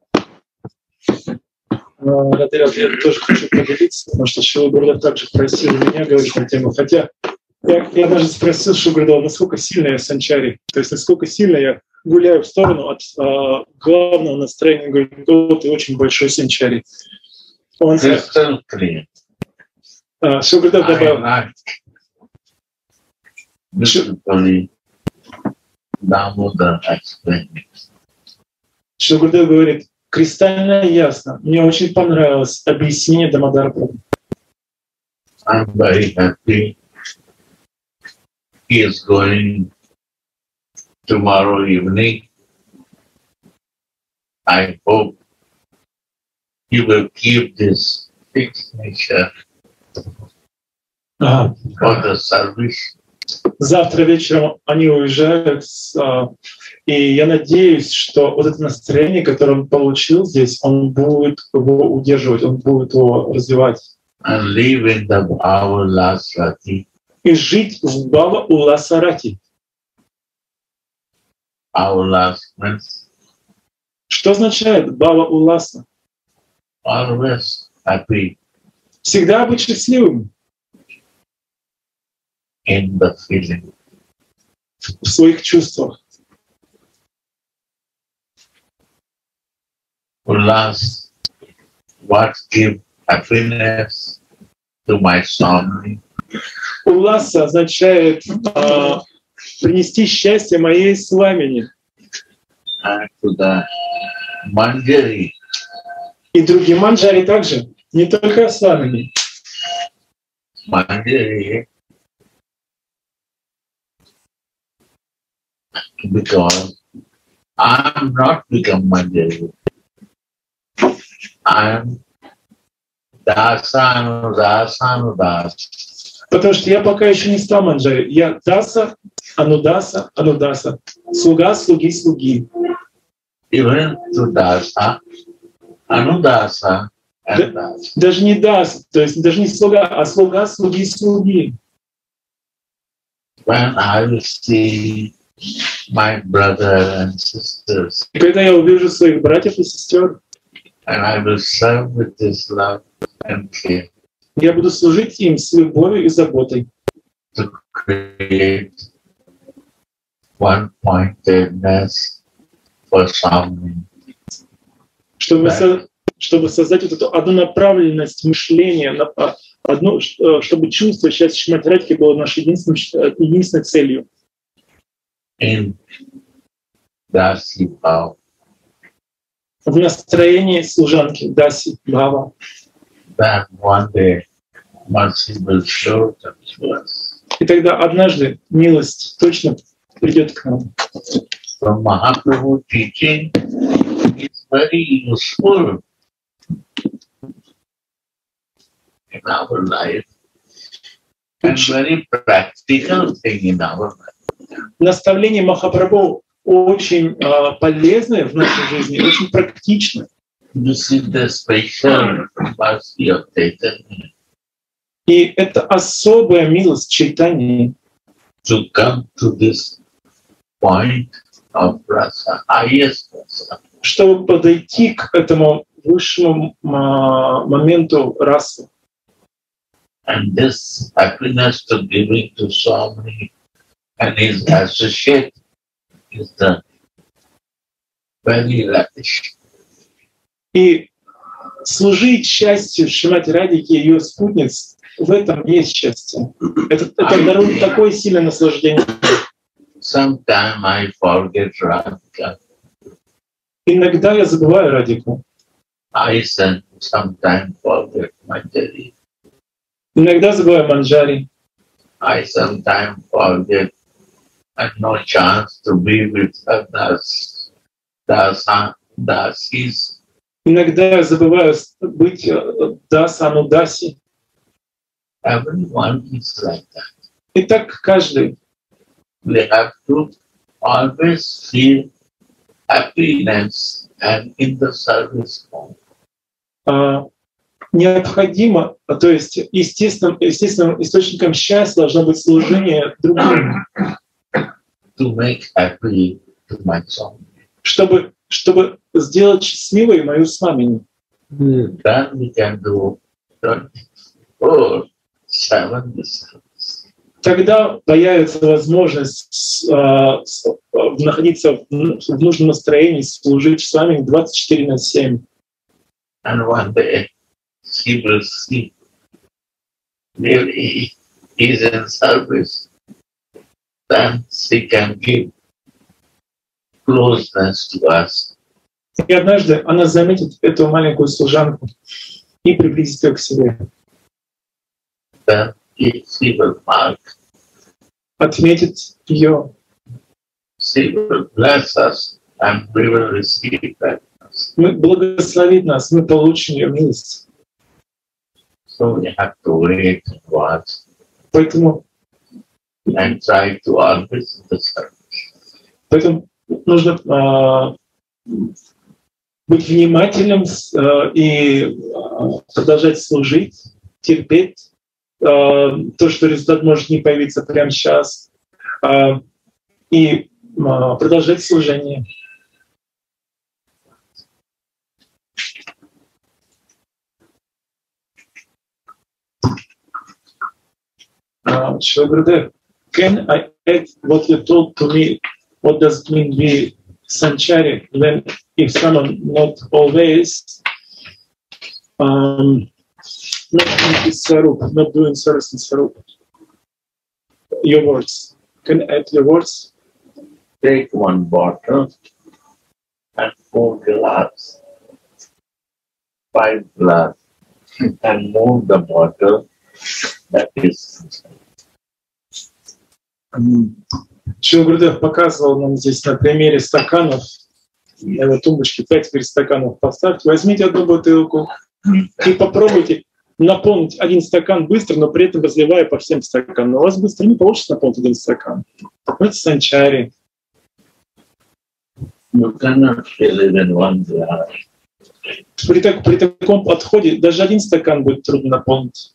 Рады, рады. Я тоже хочу поделиться, потому что Шрила Гурудев также просил меня говорить на тему. Хотя я, я даже спросил Шрила Гурудева, насколько сильно я санчари, то есть насколько сильно я гуляю в сторону от а, главного настроения. Говорит, ну, ты очень большой санчари. Он сказал, а, Шрила Гурудев добавил, Шрила Гурудев говорит, кристально ясно. Мне очень понравилось объяснение Дамодара Прабху. I'm very happy. He is going tomorrow evening. I hope he will keep this fixed nature Ага. for the service. Завтра вечером они уезжают, а, и я надеюсь, что вот это настроение, которое он получил здесь, он будет его удерживать, он будет его развивать. And live in the Bhava Lasrati. И жить в Бава Уласарати. Bhava Las means Что означает Бава Уласа? always happy Всегда быть счастливым in the feeling. в своих чувствах. Ullas, what give happiness to my Swami? Уласа означает а, принести счастье моей сламени And to the Manjari. и другим манджари также, не только сламени. Manjari, because I'm not become Manjari. I'm Dasa Anudasa Anudasa. Потому что я пока еще не стал манджари. Я даса, анудаса, анудаса. Слуга, слуги, слуги. Even to Dasa, Anudasa, and Dasa. Даже не дас, то есть даже не слуга, а слуга, слуги, слуги. When I will see my brother and sisters, И когда я увижу своих братьев и сестер, and I will serve with this love and care я буду служить им с любовью и заботой, to create one-pointedness for Swami. чтобы, Да. со- чтобы создать вот эту однонаправленность мышления, на- а, одну, ш- чтобы чувство счастья Шримати Радхи было нашей единственной, ш- единственной целью. In Dasi Bhav, В настроении служанки Даси Бхава. then one day mercy will show them to us. И тогда однажды милость точно придет к нам. So Mahaprabhu teaching is very useful in our life and very practical thing in our life. Наставление Махапрабху очень а, полезное в нашей жизни, очень практично. This is the special mercy of Chaitanya И это особая милость Чайтаньи, to come to this point of rasa, highest rasa. чтобы подойти к этому высшему а, моменту расы. And this happiness to giving to Swami and his associate is the very lavish. И служить счастью Шримати Радхи и ее спутниц, в этом есть счастье. Это, это дарует такое сильное наслаждение. Sometimes I forget Radhika. Иногда я забываю Радику, I sometimes forget Manjari. иногда забываю Манджари, I sometimes forget and no chance to be with others. Dasa, dasis. иногда я забываю с- быть э, Дасану Даси. Everyone is like that. И так каждый. They have to always feel happiness and in the service mode. А, необходимо, то есть естественным, естественным источником счастья должно быть служение другим. To make happy to my soul. Чтобы, чтобы сделать счастливой мою Свамини. Then we can do twenty-four seven service. Тогда появится возможность э, находиться в, в нужном настроении, служить с вами двадцать четыре на семь. And one day she will see really is in service, then she can give closeness to us. И однажды она заметит эту маленькую служанку и приблизит ее к себе. Then she will mark, Отметит ее, she will bless us, and we will receive that. мы благословит нас, мы получим ее милость. So we have to wait and watch Поэтому, and try to always in the service. поэтому нужно э, быть внимательным э, и э, продолжать служить, терпеть э, то, что результат может не появиться прямо сейчас, э, и э, продолжать служение. Uh, Shri Gurudev, can I add what you told to me? What does it mean be sanchari? When if someone not always um, not in his sarup, not doing service in sarup. Your words. Can I add your words? Take one bottle and four glass, five glass, and move the bottle. That is. Шри Гурудев показывал нам здесь на примере стаканов, на его тумбочке пять теперь стаканов поставьте, возьмите одну бутылку и попробуйте наполнить один стакан быстро, но при этом разливая по всем стаканам. У вас быстро не получится наполнить один стакан. Это санчари. You cannot fill it in one glass. При, так, при таком подходе даже один стакан будет трудно наполнить.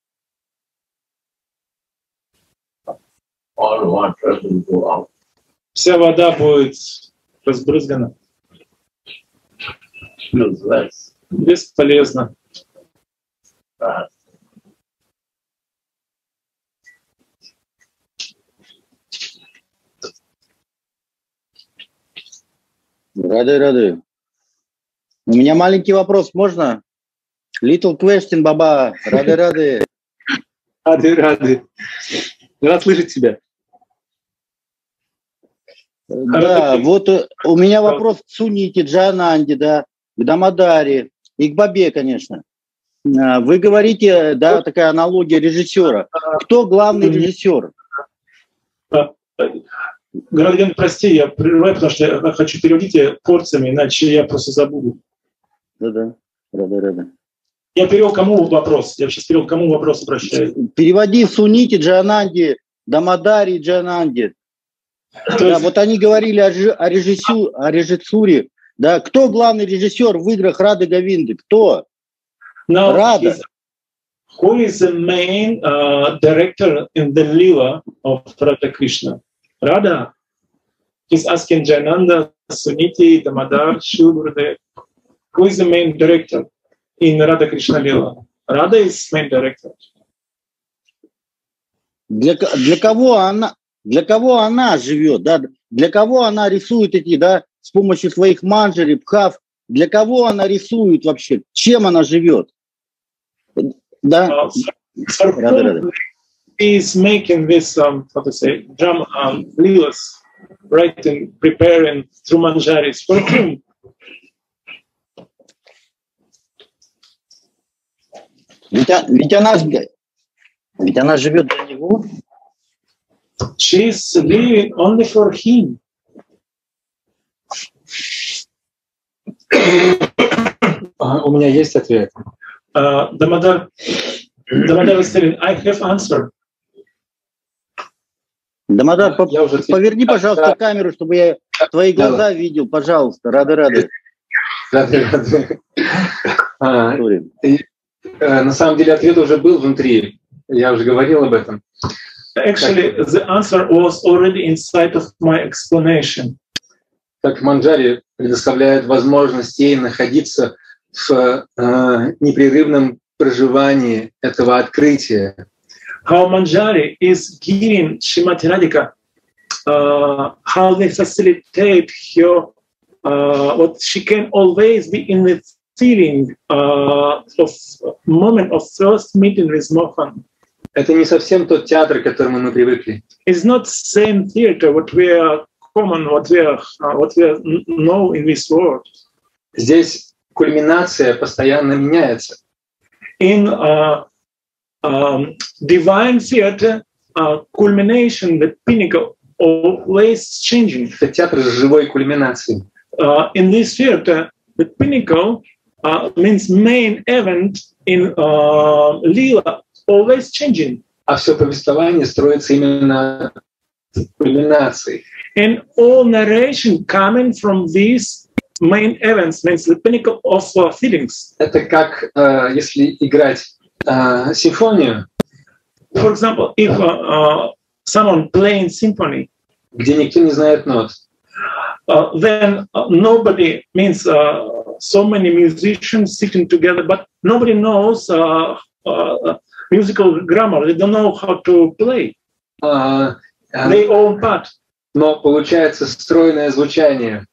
All water will go out. Вся вода будет разбрызгана. Useless. Бесполезно. Uh, Рады, рады. У меня маленький вопрос, можно? Little question, баба. Рады, рады. Рады, рады. Рад слышать тебя. Да, вот у меня вопрос к Суните, Джананде, да, к Дамадаре и к Бабе, конечно. Вы говорите, да, такая аналогия режиссера. Кто главный режиссер? Градиан, прости, я прерываю, потому что я хочу переводить порциями, иначе я просто забуду. Да-да, рада-рада. Я перевел кому вопрос? Я сейчас перевел кому вопрос обращаюсь? Переводи Суните, Джананде, Дамадаре и Джананде. Да, есть... вот они говорили о, о, режиссю, о режиссуре. Да, кто главный режиссер в играх Рады Говинды? Кто? Now, Рада. Is, who is the main uh, director in the Lila of Radha Krishna? Radha. He's asking Jananda, Suniti, Damodar, Shri Gurudev. Who is the main director in Radha Krishna Lila? Radha is main director. Для, для кого она? Для кого она живет, да? Для кого она рисует эти, да, с помощью своих манджари, пхав? Для кого она рисует вообще? Чем она живет? Да. Uh, so, so is making this, um, how to say, drama, um, leelas, writing, preparing through manjaris. For whom? Ведь, ведь она, ведь она живет для него. She's living only for him. У меня есть ответ. Uh, Damodar, Damodar is telling, I have answer. Дамодар, по, Я уже поверни, пожалуйста, да. камеру, чтобы я твои глаза видел, пожалуйста, рады-рады. Рады-рады. А, и, на самом деле ответ уже был внутри. Я уже говорил об этом. Actually, the answer was already inside of my explanation. Как Манджари предоставляет возможность ей находиться в э, непрерывном проживании этого открытия. How Manjari is giving Srimati Radhika, uh, how they facilitate her, uh, what she can always be in the feeling uh, of moment of first meeting with Mohan. Это не совсем тот театр, к которому мы привыкли. It's not same theater what we are common, what we are, uh, what we are know in this world. Здесь кульминация постоянно меняется. In uh, um, divine theater, uh, culmination, the pinnacle, always changing. Это театр живой кульминации. Uh, in this theater, the pinnacle uh, means main event in uh, Lila, always changing. А все повествование строится именно в кульминации. And all narration coming from these main events means the pinnacle of uh, feelings. Это как uh, если играть uh, симфонию. For example, if uh, uh, someone playing symphony, где никто не знает нот, uh, then uh, nobody means uh, so many musicians sitting together, but nobody knows uh, uh, musical grammar. They don't know how to play. Uh, uh, they own part. Но получается стройное звучание.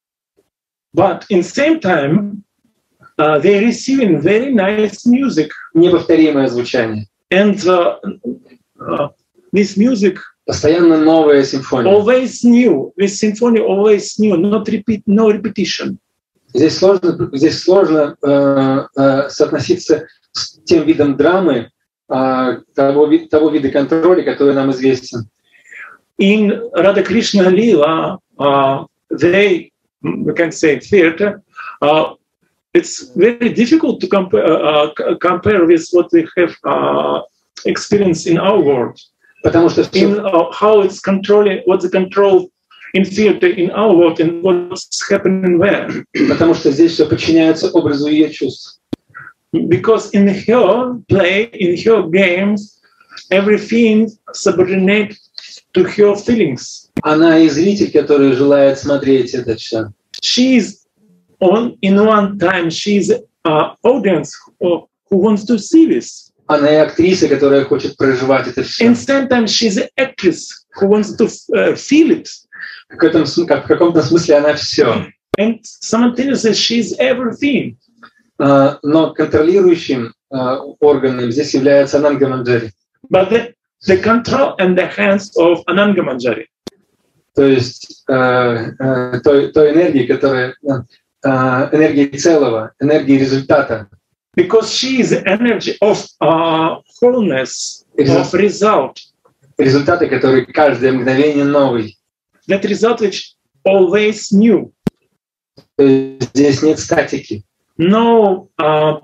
But in same time, uh, they're receiving very nice music. Неповторимое звучание. And uh, uh, this music постоянно новая симфония. Always new. This symphony always new, not repeat, no repetition. Здесь сложно, здесь сложно э, э, соотноситься с тем видом драмы, э, того, того вида контроля, который нам известен. In Radha Krishna Lila, uh, they, we can say, theater, uh, it's very difficult to compare, uh, compare with what we have uh, experienced in our world. Потому что in uh, how it's controlling, what's the control in theater in our world and what's happening there. Потому что здесь все подчиняется образу ее чувств. Because in her play, in her games, everything subordinate to her feelings. Она и зритель, который желает смотреть это все. She is on in one time. She is an audience who, who wants to see this. Она и актриса, которая хочет проживать это все. And sometimes she's an actress who wants to uh, feel it. В, этом, в каком-то смысле она все. And simultaneously she's everything. Uh, но контролирующим uh, органом здесь является Ананга Манджари. But the, the control in the hands of Ananga Manjari. То есть uh, uh, той, той энергии, которая uh, энергии целого, энергии результата. Because she is the energy of uh, wholeness, of result. Результаты, которые каждое мгновение новый. That result which always new. То есть здесь нет статики. No, uh,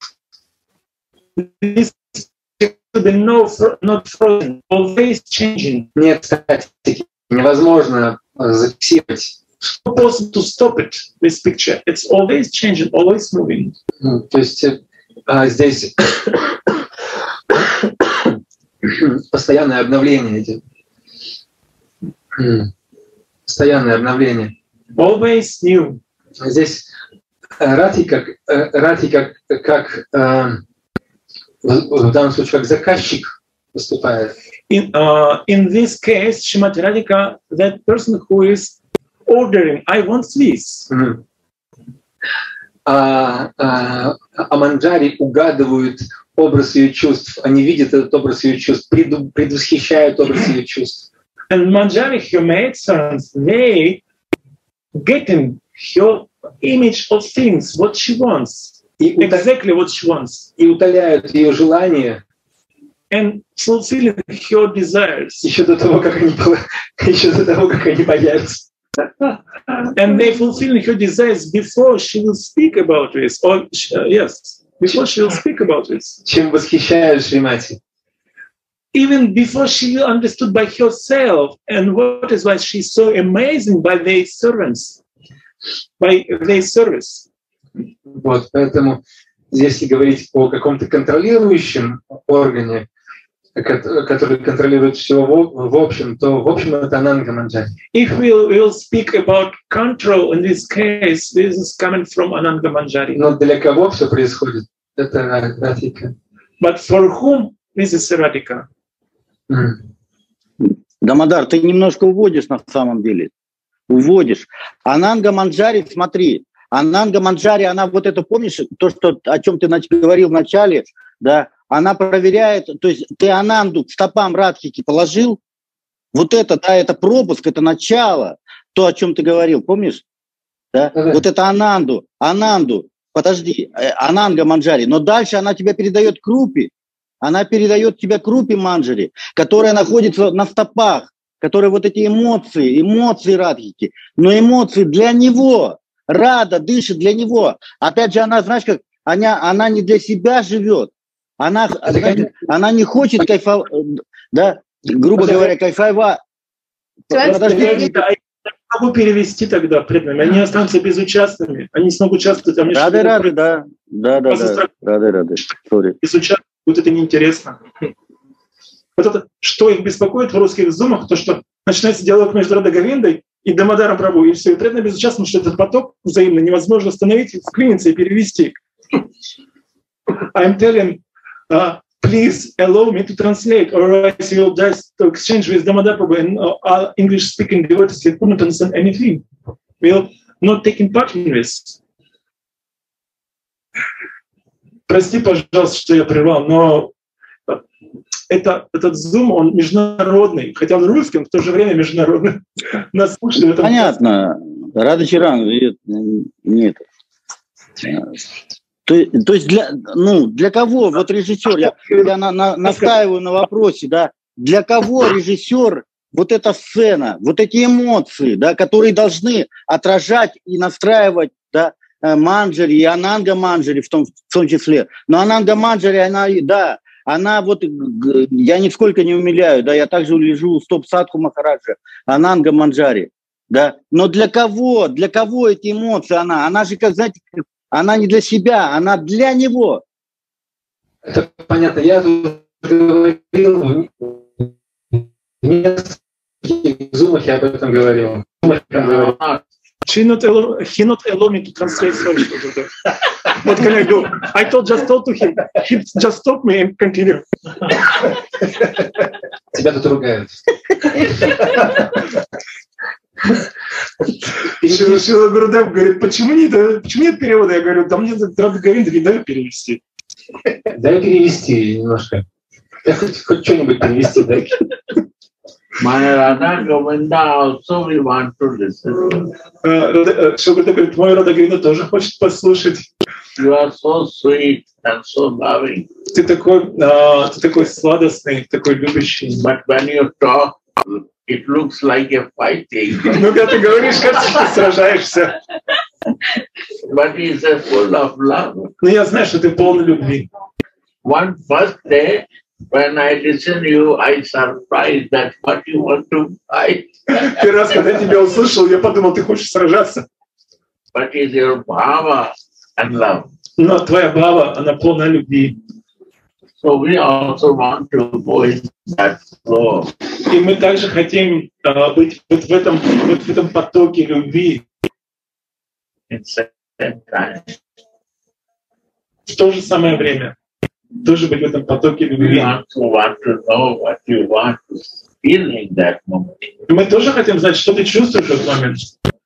this no, not frozen, always changing. Нет статики. Невозможно зафиксировать. It's not possible to stop it, this picture. It's always changing, always moving. То есть а, здесь постоянное обновление идет. Постоянное обновление. Always new. Здесь Рати как, Рати как, как в данном случае как заказчик выступает. In, uh, in this case, Srimati Radhika, that person who is ordering, I want this. Mm. А, а, а Манджари угадывают образ ее чувств, они видят этот образ ее чувств, преду, предвосхищают образ ее чувств. And Manjari, her maidservants, they getting her image of things, what she wants, и exactly what she wants. И утоляют ее желания. And fulfilling her desires. Еще до того, как они, еще до того, как они появятся. And they fulfill her desires before she will speak about this. Or uh, yes, before she will speak about this. Чем восхищают Шримати? even before she understood by herself, and what is why she's so amazing by their servants, by their service. Вот, поэтому здесь и говорить о каком-то контролирующем органе, который контролирует все в, в общем, то в общем это Ананга Манджари. If we will speak about control in this case, this is coming from Ananga Manjari. Но для кого все происходит? Это Радхика. But for whom this is Radhika? Mm. Дамодар, ты немножко уводишь на самом деле. Уводишь. Ананга Манджари, смотри, Ананга Манджари, она вот это, помнишь, то, что, о чем ты говорил в начале, да, она проверяет, то есть ты Ананду к стопам Радхики положил, вот это, да, это пропуск, это начало, то, о чем ты говорил, помнишь? Да? Да. Вот это Ананду, Ананду, подожди, Ананга Манджари, но дальше она тебя передает Крупе, она передает тебя Крупе Манджари, которая находится на стопах, которая вот эти эмоции, эмоции Радхики, но эмоции для него, Рада дышит для него. Опять же, она, знаешь, как, она, она не для себя живет, она, знаешь, она не хочет кайфовать, да, грубо говоря, кайфовать. Подожди, я могу перевести тогда преданными, они останутся безучастными, они не смогут участвовать. А рады, рады, да, да, да, да, рады, рады. Безучастные, будет это неинтересно. Вот это, что их беспокоит в русских зумах, то, что начинается диалог между Рада Говиндой и Дамодаром Прабху, и все, и преданно безучастно, что этот поток взаимно невозможно остановить, вклиниться и перевести. I'm telling, uh, please allow me to translate, or else you will just exchange with Damodar Prabhu and uh, our English-speaking devotees who couldn't understand anything. We'll not taking part in this. Прости, пожалуйста, что я прервал, но это, этот Zoom, он международный, хотя он русский, он в то же время международный. Нас слушали в этом. Понятно. Рада Чиран, нет. То, то есть для, ну, для кого, вот режиссер, я, я на, на, настаиваю на вопросе, да, для кого режиссер, вот эта сцена, вот эти эмоции, да, которые должны отражать и настраивать, да, Манджари и Ананга Манджари в том, в том числе. Но Ананга Манджари, она, да, она вот, я нисколько не умиляю, да, я также лежу у стоп Садху Махараджа, Ананга Манджари, да, но для кого, для кого эти эмоции она, она же, как, знаете, она не для себя, она для него. Это понятно. Я говорил в нескольких зумах, я об этом говорил. She not allow, he not allow me to translate. Sorry. What can I do? I told just told to him. He just stopped me and continue. Тебя тут ругают. Шила Гурудев говорит, почему нет, почему нет перевода? Я говорю, да мне Рада Говинда не дает перевести. Дай перевести немножко. Я хоть, хоть что-нибудь перевести, дай. My Radha Govinda also we want to listen. Шила Гурудев говорит, мой Рада Говинда тоже хочет послушать. You are so sweet and so loving. Ты такой, ты такой сладостный, такой любящий. But when you talk, it looks like a fighting. Ну, когда ты говоришь, кажется, что ты сражаешься. But he is full of love. Но я знаю, что ты полон любви. One first day, when I listen to you, I surprised that what you want to fight. Первый раз, когда я тебя услышал, я подумал, ты хочешь сражаться. But is your bhava and love. Но твоя бхава, она полна любви. So we also want to go in that flow. И мы также хотим uh, быть вот в этом, вот в этом потоке любви. In same time. В то же самое время. Тоже быть в этом потоке любви. We want to, want to know what you want to feel in that moment. И мы тоже хотим знать, что ты чувствуешь в этот момент.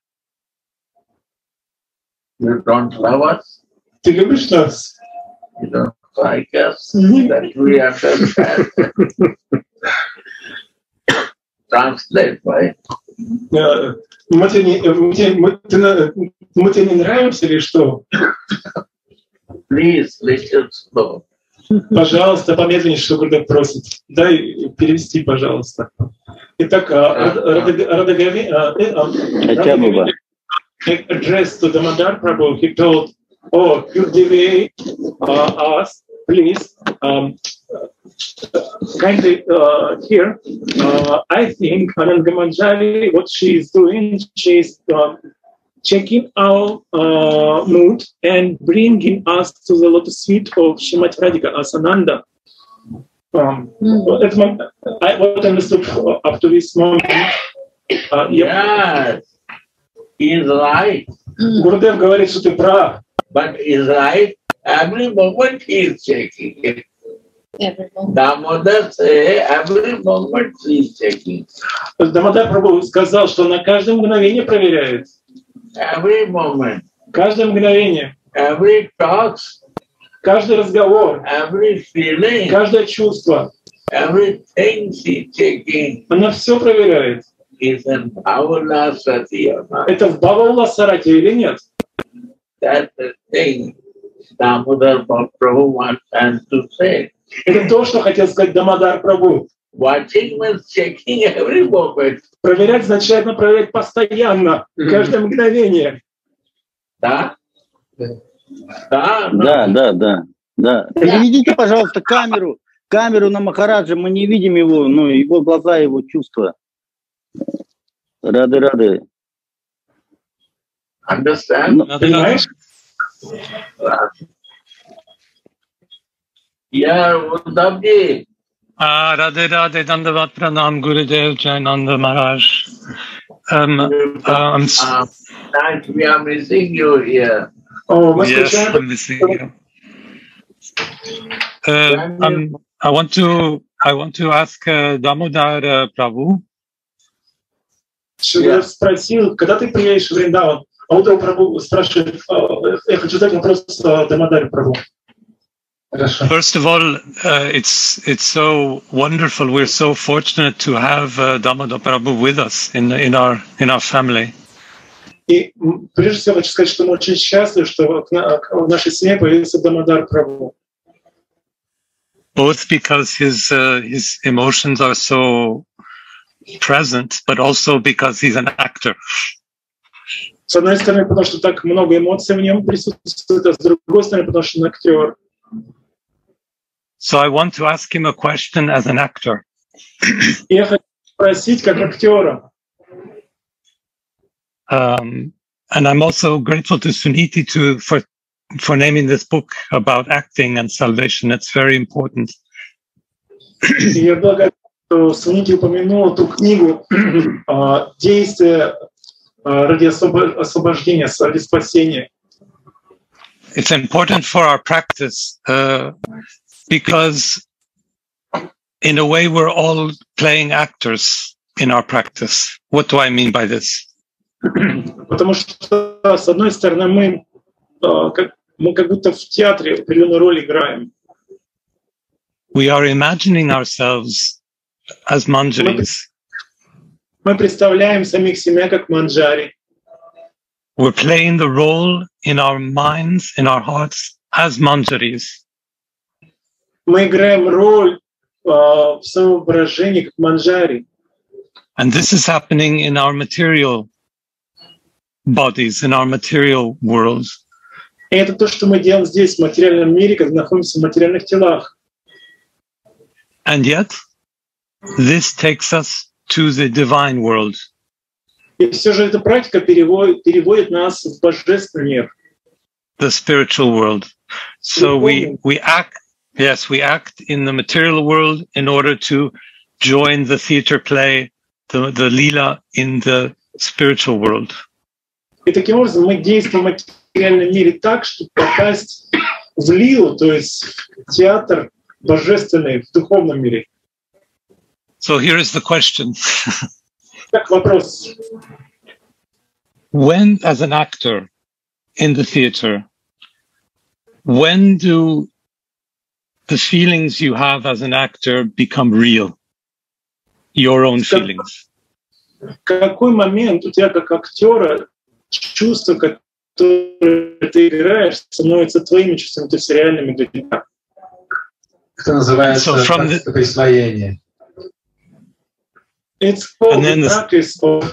You don't love us? Ты любишь нас? You don't like us? That we understand. Translate, right? Мы тебе не, мы тебе, мы, ты, мы тебе не нравимся или что? Please, listen slow. Пожалуйста, помедленнее, что Гурудев просит. Дай перевести, пожалуйста. Итак, Рада Говинда addressed to Damodar Prabhu, he told, oh, Gurudeva uh, asked, please, um, kindly uh, here, uh, I think Ananga Manjari, what she is doing, she is uh, checking our uh, mood and bringing us to the lotus feet of Shrimati Radhika Asananda. Um, mm. That's my, I, what I understood up to this moment. Uh, yes, he's right. Гурудев говорит, что ты прав. But he's right. Every moment he is checking it. Every moment. Damodar say every moment he is checking. Дамодар Прабху сказал, что на каждое мгновение проверяет. Every moment. Каждое мгновение. Every talks. Каждый разговор. Every feeling. Каждое чувство. Everything he checking. Она все проверяет. Is in Bhavula Sati or not? Это в Бхаваула Сарати или нет? That's the thing Damodar Prabhu wants to say. Это то, что хотел сказать Дамодар Прабху. Watching means checking every moment. Проверять означает проверять постоянно, mm-hmm. каждое мгновение. Да? Да, да, да, да, да. Переведите, пожалуйста, камеру, камеру на Махараджа, мы не видим его, ну, его глаза, его чувства. Рады, рады. Understand? Понимаешь? Yeah, Uddhavji. Ah, Radhe Radhe, Dandavat Pranam, Gurudev, Jai Nanda Maharaj. Um, uh, I'm uh, nice, we are missing you here. Oh, yes, I'm missing you. Uh, um, I want to, I want to ask uh, Damodar uh, Prabhu. Я спросил, когда ты приедешь в Вриндаван? А Удав Прабху спрашивает, я хочу задать вопрос Дамодару Прабху. First of all, uh, it's it's so wonderful. We're so fortunate to have uh, Damodar Prabhu with us in in our in our family. И прежде всего хочу сказать, что мы очень счастливы, что в нашей семье появился Дамодар Прабху. Both because his uh, his emotions are so present, but also because he's an actor. С одной стороны, потому что так много эмоций в нем присутствует, а с другой стороны, потому что он актер. So I want to ask him a question as an actor. Я хочу спросить как актера. Um, and I'm also grateful to Suniti to for for naming this book about acting and salvation. It's very important. Я благодарен, что Сунити упомянул эту книгу «Действие ради освобождения, ради спасения». It's important for our practice uh, because, in a way, we're all playing actors in our practice. What do I mean by this? Потому что, с одной стороны, мы как, мы как будто в театре определенную роль играем. We are imagining ourselves as manjaris. Мы представляем самих себя как манджари. We're playing the role in our minds, in our hearts, as manjaris. Мы играем роль в своем воображении как манджари. And this is happening in our material bodies, in our material worlds. И это то, что мы делаем здесь, в материальном мире, когда находимся в материальных телах. And yet, this takes us to the divine world. И все же эта практика переводит, переводит нас в божественный мир. The spiritual world. So we, we act, yes, we act in the material world in order to join the theater play, the, the lila in the spiritual world. И таким образом мы действуем в материальном мире так, чтобы попасть в лилу, то есть в театр божественный в духовном мире. So here is the question. Так, вопрос. When, as an actor in the theater, when do the feelings you have as an actor become real? Your own feelings? В какой момент у тебя как актера чувства, которые ты играешь, становятся твоими чувствами, то есть реальными для тебя? Это называется So from the... присвоение. It's called the the... practice of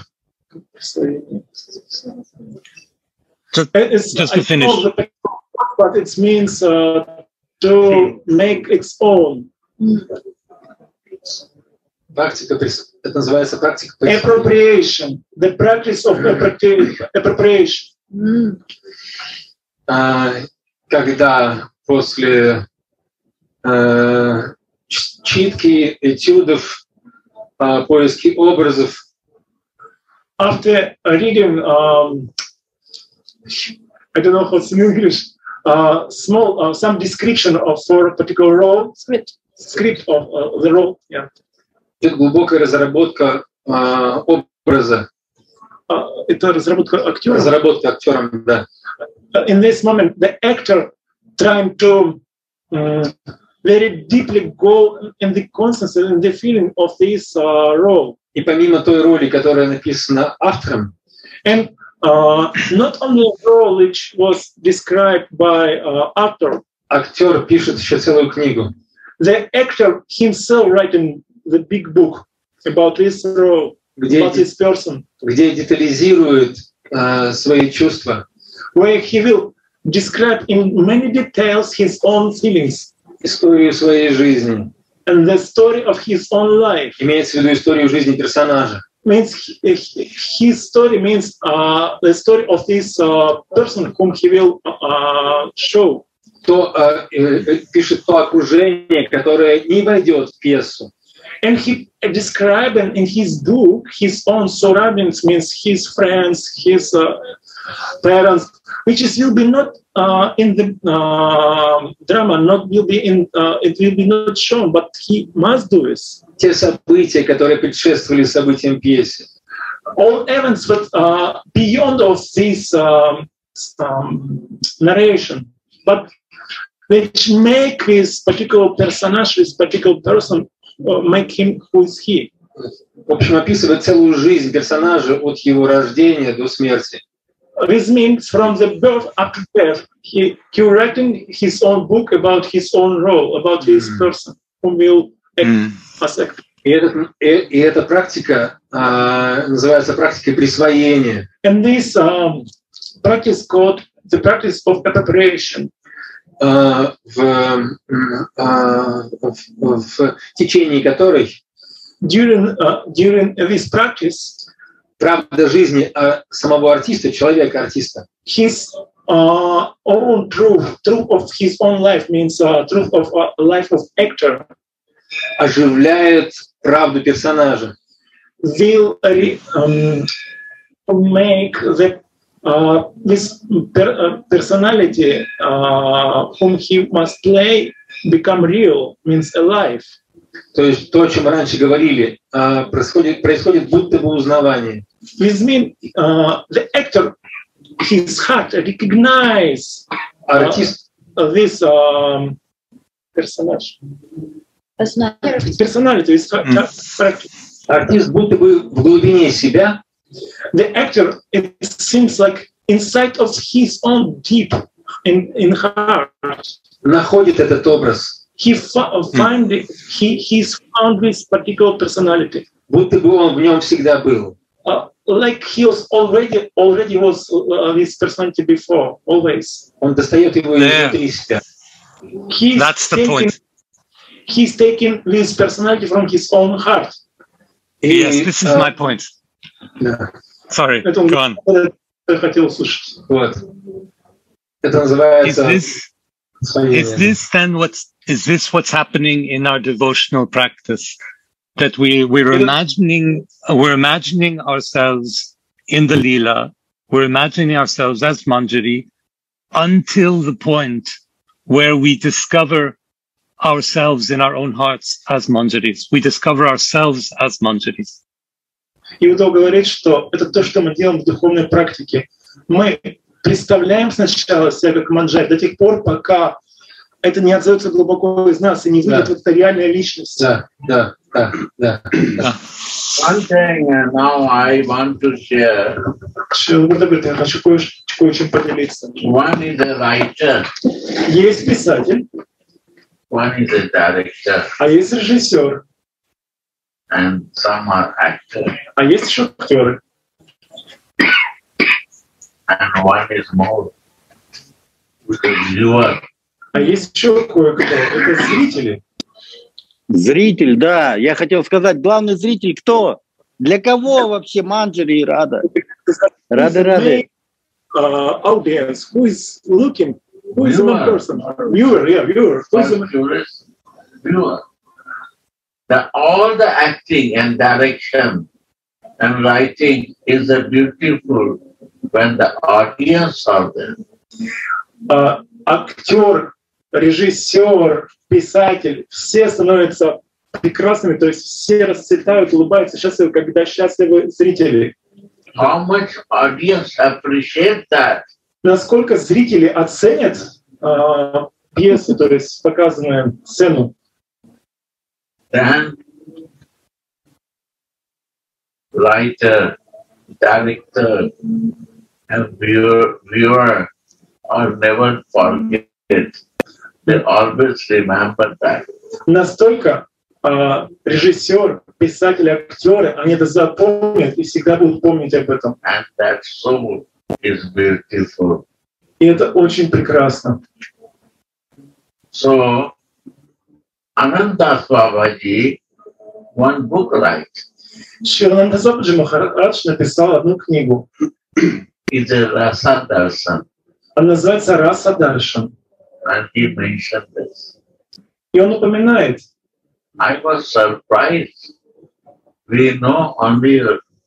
just, it's, just to it's finish. The, but it means uh, to make its own. Практика, это называется практика appropriation, the practice of appropriation. Mm. А, когда после э, читки, этюдов, э, поиски образов, after reading, um, I don't know what's in English, uh, small, uh, some description of for a particular role, script, script of uh, the role, yeah. Это глубокая разработка э, образа. Uh, это разработка актера. Разработка актером, да. In this moment, the actor trying to um, very deeply go in the conscience and the feeling of this uh, role. И помимо той роли, которая написана автором, and uh, not only a role which was described by uh, actor, актер пишет еще целую книгу. The actor himself writing the big book about this role, где, about this person, где детализирует uh, свои чувства, where he will describe in many details his own feelings, историю своей жизни, and the story of his own life. Имеется в виду историю жизни персонажа. Means his story means uh, the story of this uh, person whom he will uh, show. То uh, э, пишет то окружение, которое не войдет в пьесу. And he describing in his book his own surroundings, means his friends, his uh, parents, which is will be not uh, in the uh, drama, not will be in, uh, it will be not shown, but he must do this. Те события, которые предшествовали событиям пьесы. All events, but uh, beyond of this um, um, narration, but which make this particular personage, this particular person, uh, make him who is he. В общем, описывает целую жизнь персонажа от его рождения до смерти. This means from the birth up to death, he, he writing his own book about his own role, about mm. his person who will act mm. as actor. И, этот, и, и эта практика uh, называется практикой присвоения. And this um, practice called the practice of appropriation. Uh, в, uh, в, в течение которой during, uh, during this practice, правда жизни uh, самого артиста, человека-артиста, his uh, own truth, truth of his own life, means uh, truth of uh, life of actor, оживляет правду персонажа. Will um, make the uh, this per, uh, personality uh, whom he must play become real, means alive. То есть то, о чем мы раньше говорили, uh, происходит, происходит будто бы узнавание. This means uh, the actor, his heart recognize артист uh, this um, personage. Personality. Personality is mm. Артист будто бы в глубине себя. The actor, it seems like inside of his own deep in, in heart, находит этот образ. He find mm. he he's found this particular personality. Будто бы он в нем всегда был. Uh, like he was already already was uh, this personality before, always. Он достает его изнутри себя. He's That's the taking, point. He's taking this personality from his own heart. Yes, this is uh, my point. Yeah. Sorry, go on. Вот. Это называется. Is this, is this then what's is this what's happening in our devotional practice? That we we're imagining we're imagining ourselves in the Leela, we're imagining ourselves as Manjari until the point where we discover ourselves in our own hearts as Manjaris. We discover ourselves as Manjaris. И Удо говорит, что это то, что мы делаем в духовной практике. Мы представляем сначала себя как манджари до тех пор, пока это не отзовется глубоко из нас и не выйдет да. вот эта реальная личность. Да, да, да, да. да. One thing uh, now I want to share. Я хочу кое-чем поделиться. One is a writer. Есть писатель. One is a director. А есть режиссер. And some are actors. А есть еще актеры. And one is more. Because viewer. А есть еще кое-кто. Это зрители. Зритель, да. Я хотел сказать, главный зритель кто? Для кого вообще Манджари и Рада? Рада, Рада. Uh, audience, who is looking, who is the main person? Viewer, yeah, viewer. Who is the Tourist, viewer. The, all the acting and direction and writing is a beautiful when the audience are there. Uh, актер, режиссер, писатель, все становятся прекрасными, то есть все расцветают, улыбаются, счастливы, когда счастливы зрители. How much audience appreciate that? Насколько зрители оценят uh, пьесу, то есть показанную сцену. Then writer, director, and viewer, viewer are never forget it. They always remember that. Настолько uh, режиссер, писатели, актеры, они это запомнят и всегда будут помнить об этом. And that soul is beautiful. И это очень прекрасно. So, Anandas Babaji, one book write. Шривананда Бабаджи Махарадж написал одну книгу. It's a Rasa Darshan. Она называется «Раса Даршан». And he mentioned this. И он упоминает. I was surprised. We know only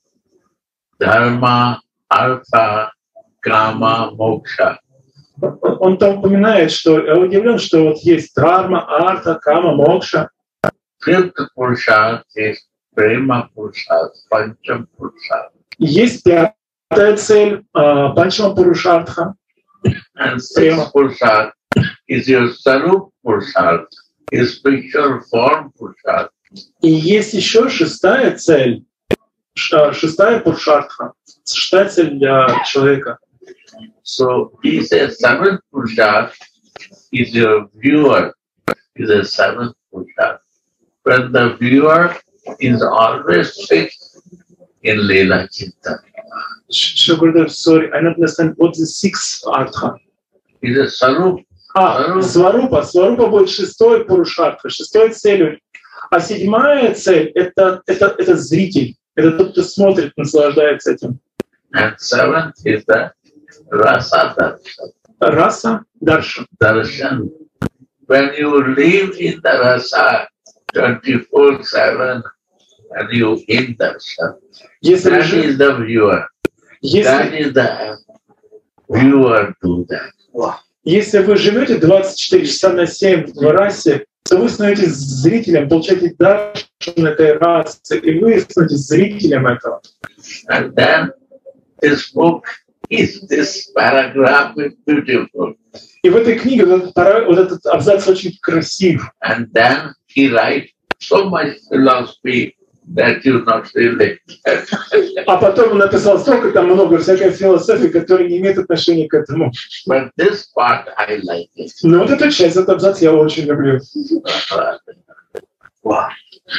Dharma, Artha, Kama, Moksha. Он там упоминает, что я удивлен, что вот есть Дхарма, Арта, Кама, Мокша. Fifth Purusharth is Prema Purusharth, Pancham Purusharth. Есть пятая цель, Панчама Пурушартха. And sixth Purusharth is your Sarup Purusharth, is spiritual form Purusharth. И есть еще шестая цель, шестая Пурушартха, шестая цель для человека. So he says seventh Purusharth is your viewer, is a seventh Purusharth. When the viewer is always fixed in Leela Chitta. Shri, sorry, I don't understand what the sixth Artha. Is a Sarup. А, Сварупа. Сварупа будет шестой Пурушартха, шестой целью. А седьмая цель это, это, это зритель. Это тот, кто смотрит, наслаждается этим. And seventh is the Rasa Darshan. Rasa Darshan. Darshan. When you live in the Rasa twenty-four seven and you in Darshan, Если that же, is the viewer. если, That is the viewer do that. если вы живете двадцать четыре часа на семь в расе, то вы становитесь зрителем, получаете даршан этой расы, и вы становитесь зрителем этого. And then this book is this paragraph is beautiful. И в этой книге вот этот, пара, вот этот абзац очень красив. And then he writes so much philosophy that you not really. А потом он написал столько там много всякой философии, которая не имеет отношения к этому. But this part I like it. Но вот эту часть, этот абзац я очень люблю. Wow.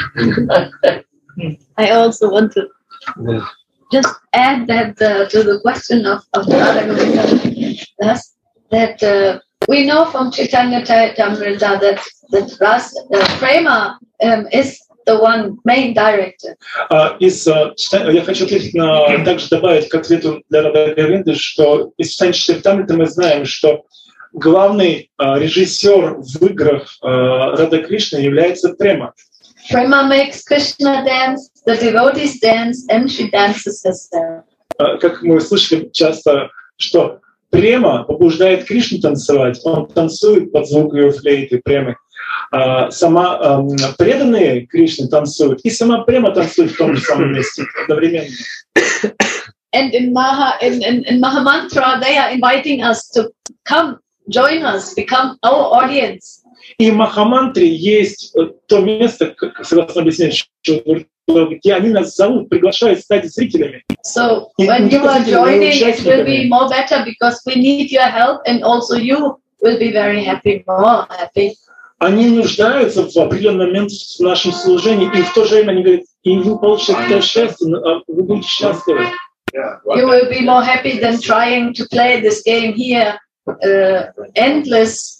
I also want to just add that uh, to the question of, of Radha Govinda Das, that uh, we know from Chaitanya Charitamrita that that Ras, uh, Prema um, is the one main director. Uh, из, uh, я хочу ответить на, также добавить к ответу для Рады Говинды, что из Читания Чаритамриты мы знаем, что главный uh, режиссер в играх uh, Рады Кришны является Према. Prema makes Krishna dance, the devotees dance, and she dances herself. Uh, как мы слышали часто, что Према побуждает Кришну танцевать, он танцует под звук ее флейты, Премы. Uh, сама um, преданные Кришне танцуют, и сама Према танцует в том же самом месте одновременно. And in Maha, in, in, in Mahamantra, they are inviting us to come, join us, become our audience. И в Махамантре есть то место, согласно объяснению, где они нас зовут, приглашают стать зрителями. So when you are joining, it will be more better because we need your help, and also you will be very happy, more happy. Они нуждаются в определенный момент в нашем служении, и в то же время они говорят, и вы получите то счастье, вы будете счастливы. You will be more happy than trying to play this game here, uh, endless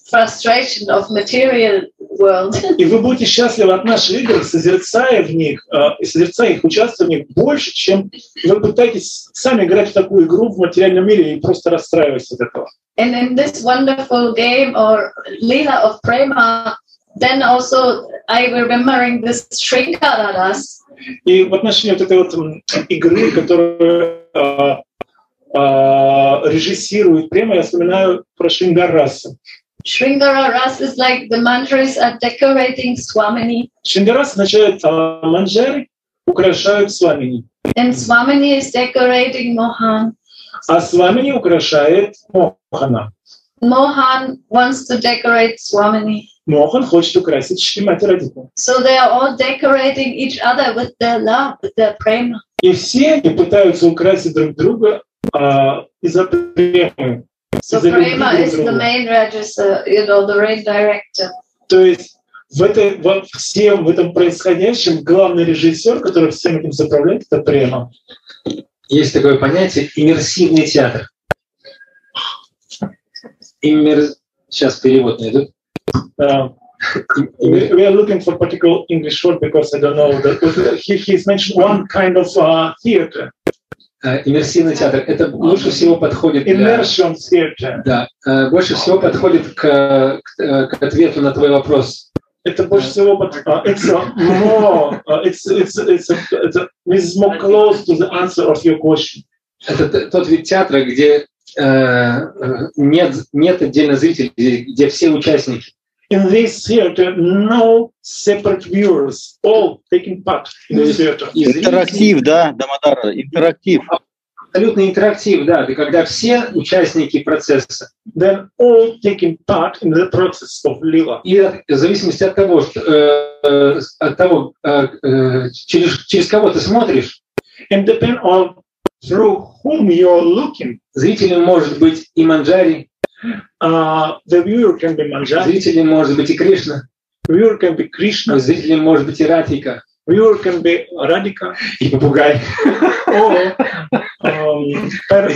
frustration of material world. И вы будете счастливы от наших игр, созерцая в них, и созерцая их, участвуя в них больше, чем вы пытаетесь сами играть в такую игру в материальном мире и просто расстраиваетесь от этого. And in this wonderful game or Leela of Prema, then also I remembering this Shrinkara Ras. И в отношении вот этой вот игры, которую а, а, режиссирует Према, я вспоминаю про Шрингара-раса. Shringara Ras is like the manjaris are decorating Swamini. Шрингара-раса означает а, манджари украшают Свамини. And Swamini is decorating Mohan. А Свамини украшает Мохана. Mohan wants to decorate Swamini. Мохан хочет украсить Шримати Радхику. So they are all decorating each other with their love, with their prema. И все они пытаются украсить друг друга а, из-за премы. So prema is the main register, you know, the main director. То есть в, этой, во всем в этом происходящем главный режиссер, который всем этим заправляет, это према. Есть такое понятие иммерсивный театр. Иммер... Сейчас перевод найду. Uh, we, we are looking for particular English word because I don't know that he, he's mentioned one kind of uh, theater. Uh, иммерсивный театр. Это лучше всего подходит для... Immersion theater. Да, uh, больше всего подходит к, к, к ответу на твой вопрос. Это больше всего под... Uh, it's a more... Uh, it's, it's, it's, a, it's, a, it's more close to the answer of your question. Это тот вид театра, где uh, нет, нет отдельно зрителей, где, где все участники. In this theater, no separate viewers, all taking part in this theater. Интерактив, да, Дамодара, интерактив. Абсолютно интерактив, да, и когда все участники процесса. Then all taking part in the process of Lila. И в зависимости от того, что, э, от того э, э, через, через кого ты смотришь, and depend on through whom you're looking. Зрителем может быть и Манджари, Uh, the viewer can be Manjari. Зрителем может быть и Кришна. Viewer can be Krishna. Зрителем может быть и Радхика. Viewer can be Radhika. И попугай. Or um,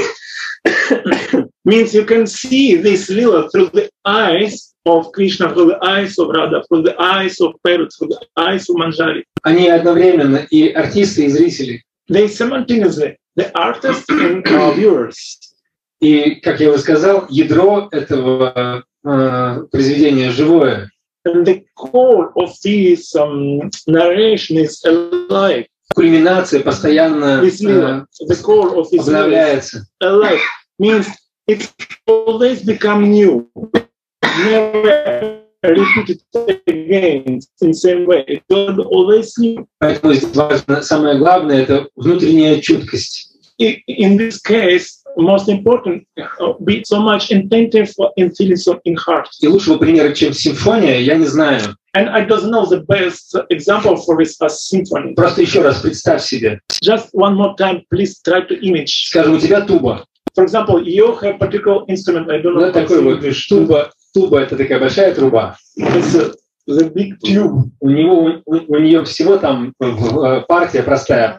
means you can see this lila through the eyes of Krishna, through the eyes of Radha, through the eyes of parrot, through the eyes of Manjari. Они одновременно и артисты, и зрители. They simultaneously the artists and uh, viewers. И, как я уже сказал, ядро этого э, произведения живое. And the core of this um, narration is alive. Кульминация постоянно uh, the core of this обновляется. Alive means it always become new. Never repeated again in the same way. It always new. Поэтому здесь важно, самое главное, это внутренняя чуткость. In this case, most important, uh, be so much attentive in feelings of in heart. И лучшего примера, чем симфония, я не знаю. And I don't know the best example for this as symphony. Просто еще раз представь себе. Just one more time, please try to image. Скажем, у тебя туба. For example, you have particular instrument. I don't know. Ну, такой вот туба. Туба — это такая большая труба. It's a, the big tube. У него, у, у нее всего там партия простая.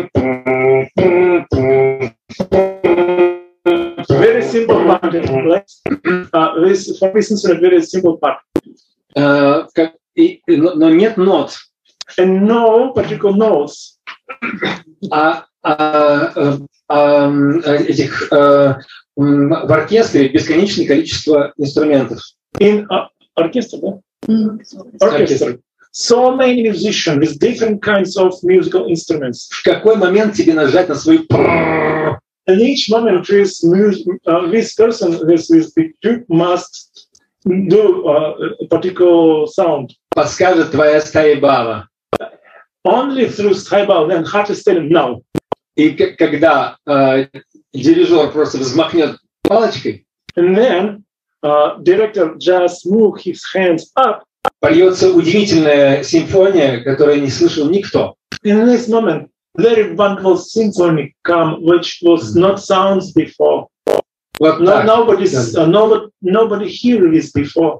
Very simple part. Uh, this, for instance, a very simple part. Uh, как, и, но, но нет нот. And no particular notes. А, а, а, а этих а, в оркестре бесконечное количество инструментов. In uh, orchestra, да? Mm. Orchestra. So many musicians with different kinds of musical instruments. В какой момент тебе нажать на свою... And each moment this, uh, this person, this, this big tube must do uh, a particular sound. Подскажет твоя стайбава. Only through стайбава, then heart is telling no. И когда uh, дирижер просто взмахнет палочкой, and then uh, director just move his hands up, польется удивительная симфония, которую не слышал никто. In this moment, very wonderful symphony come, which was not sounds before. Вот no, nobody's, uh, nobody, nobody heard this before.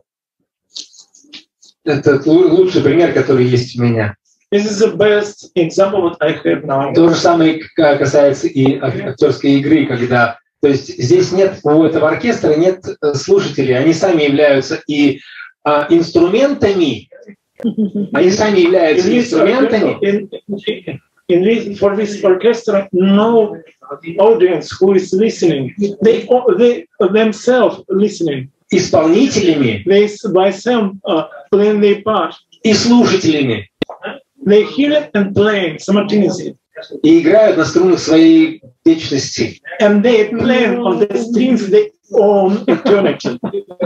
Это лучший пример, который есть у меня. This is the best example what I have now. То же самое касается и актерской игры, когда То есть здесь нет, у этого оркестра нет слушателей, они сами являются и а, инструментами, они сами являются In this инструментами. orchestra, in, in this, for this orchestra, no audience who is listening. They, they themselves listening. Исполнителями They by some uh, playing their part. и слушателями. They hear it and play simultaneously. И играют на струнах своей вечности. And they play on the strings their own eternity.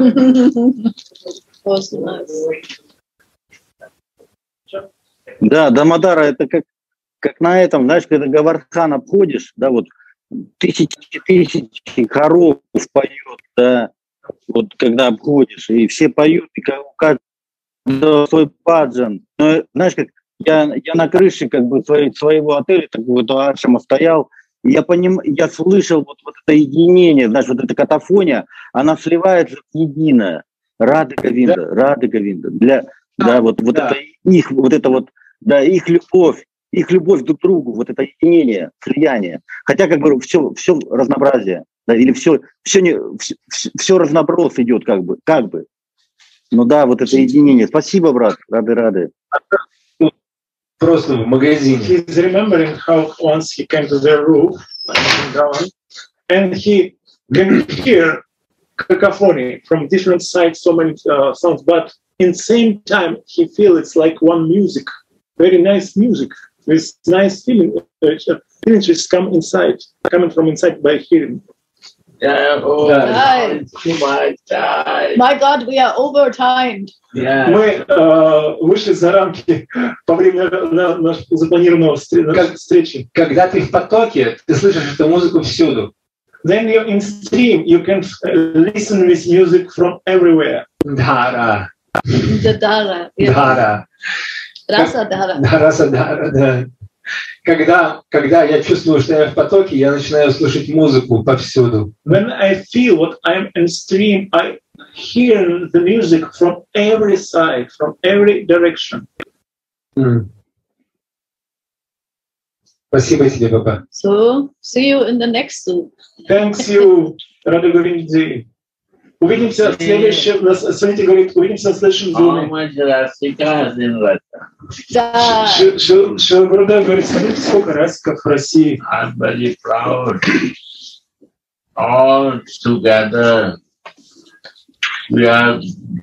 Да, Дамодара, это как, как на этом, знаешь, когда Гавардхан обходишь, да, вот тысячи тысячи хоров поют, да, вот когда обходишь, и все поют, и как, у каждого свой паджан. Но знаешь, как я, я на крыше как бы своей, своего отеля, такого ашрама стоял, и я поним, я слышал вот, вот это единение, знаешь, вот эта катафония, она сливается в единое. Рады Говинда, да. Рады Говинда. Для, да, да, вот, вот да. Это их, вот это вот, да, их любовь, их любовь друг к другу, вот это единение, слияние. Хотя как бы все, все разнообразие, да, или все, все, не, все, все разноброс идет как бы, как бы. Ну да, вот это единение. Спасибо, брат, рады, рады. Просто в магазине. He's remembering how once he came to the roof and he can hear cacophony from different sides, so many uh, sounds, but in same time he feels it's like one music, very nice music, with nice feeling, uh, feelings just come inside, coming from inside by hearing. Yeah, oh, Да. too much time. My God, we are overtimed. Yeah. Мы uh, вышли за рамки по времени на, на запланированного встр- Как- встречи. Когда ты в потоке, ты слышишь эту музыку всюду. Then you're in stream, you can uh, listen with music from everywhere. Дара, The Dara. Yeah. дара, Rasa Dara. дара, дара, да. Когда, когда я чувствую, что я в потоке, я начинаю слушать музыку повсюду. When I feel what I'm in stream, I hear the music from every side, from every direction. М. Спасибо тебе, папа. So, see you in the next loop. Thanks you, Рада Говинди. Увидимся в следующем, на- Свете говорит, увидимся в следующем How зуме. much Rasika has in Russia? Da. Ш- Ш- Шилгурда говорит, смотрите, сколько расиков в России. I'm very proud. All together, we are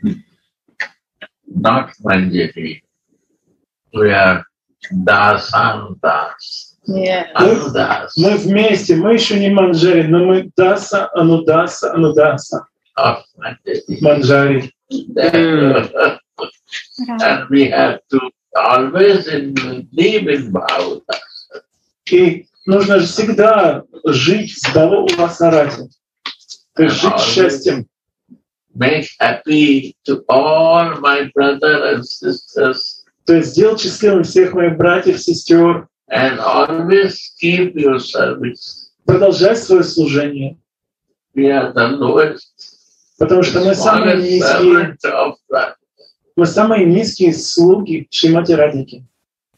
not Manjari. We are Dasantas. Yeah. Anudas. Мы вместе, мы еще не Манджари, но мы Даса, Анудаса, Анудаса, Of Manjari. Манджари. And we have to always in, live in Bhavata. И нужно же всегда жить с Бхава Сарати. То есть жить счастьем. Make happy to all my brothers and sisters. То есть сделать счастливым всех моих братьев, сестер. And always keep your service. Продолжать свое служение. We are the lowest. Потому что мы самые smallest низкие, servant of that. мы самые низкие слуги Шримати Радхики.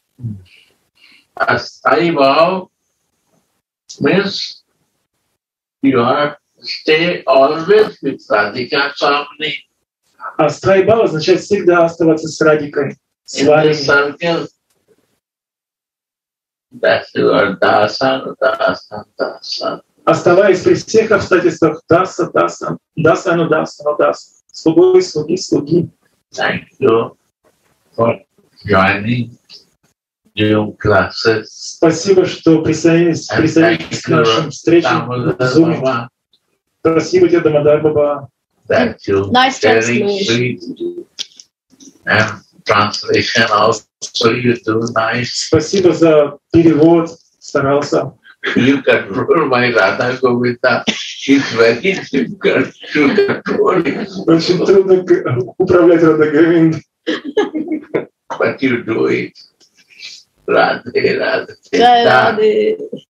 As I vow means you are stay always with Radhika Swami А Страйбал означает всегда оставаться с Радикой, с in the вами. circle. That you are Dasan, Dasan, Dasan. Оставаясь при всех обстоятельствах Даса, Даса, Даса, ну Даса, ну Даса. Слугой, слуги, слуги. Thank you for joining new classes. Спасибо, что присоединились, And присоединились thank к нашим you, встречам в Damodar Zoom. Baba, Спасибо тебе, Дамодар Баба. that you Nice sharing translation. sweet and translation also you do nice. Спасибо за перевод. Старался. You control my Radha Govinda. It's very difficult to control it. Очень трудно к- управлять Рада Говиндой. But you do it. Radhe, Radhe. Jai Radhe.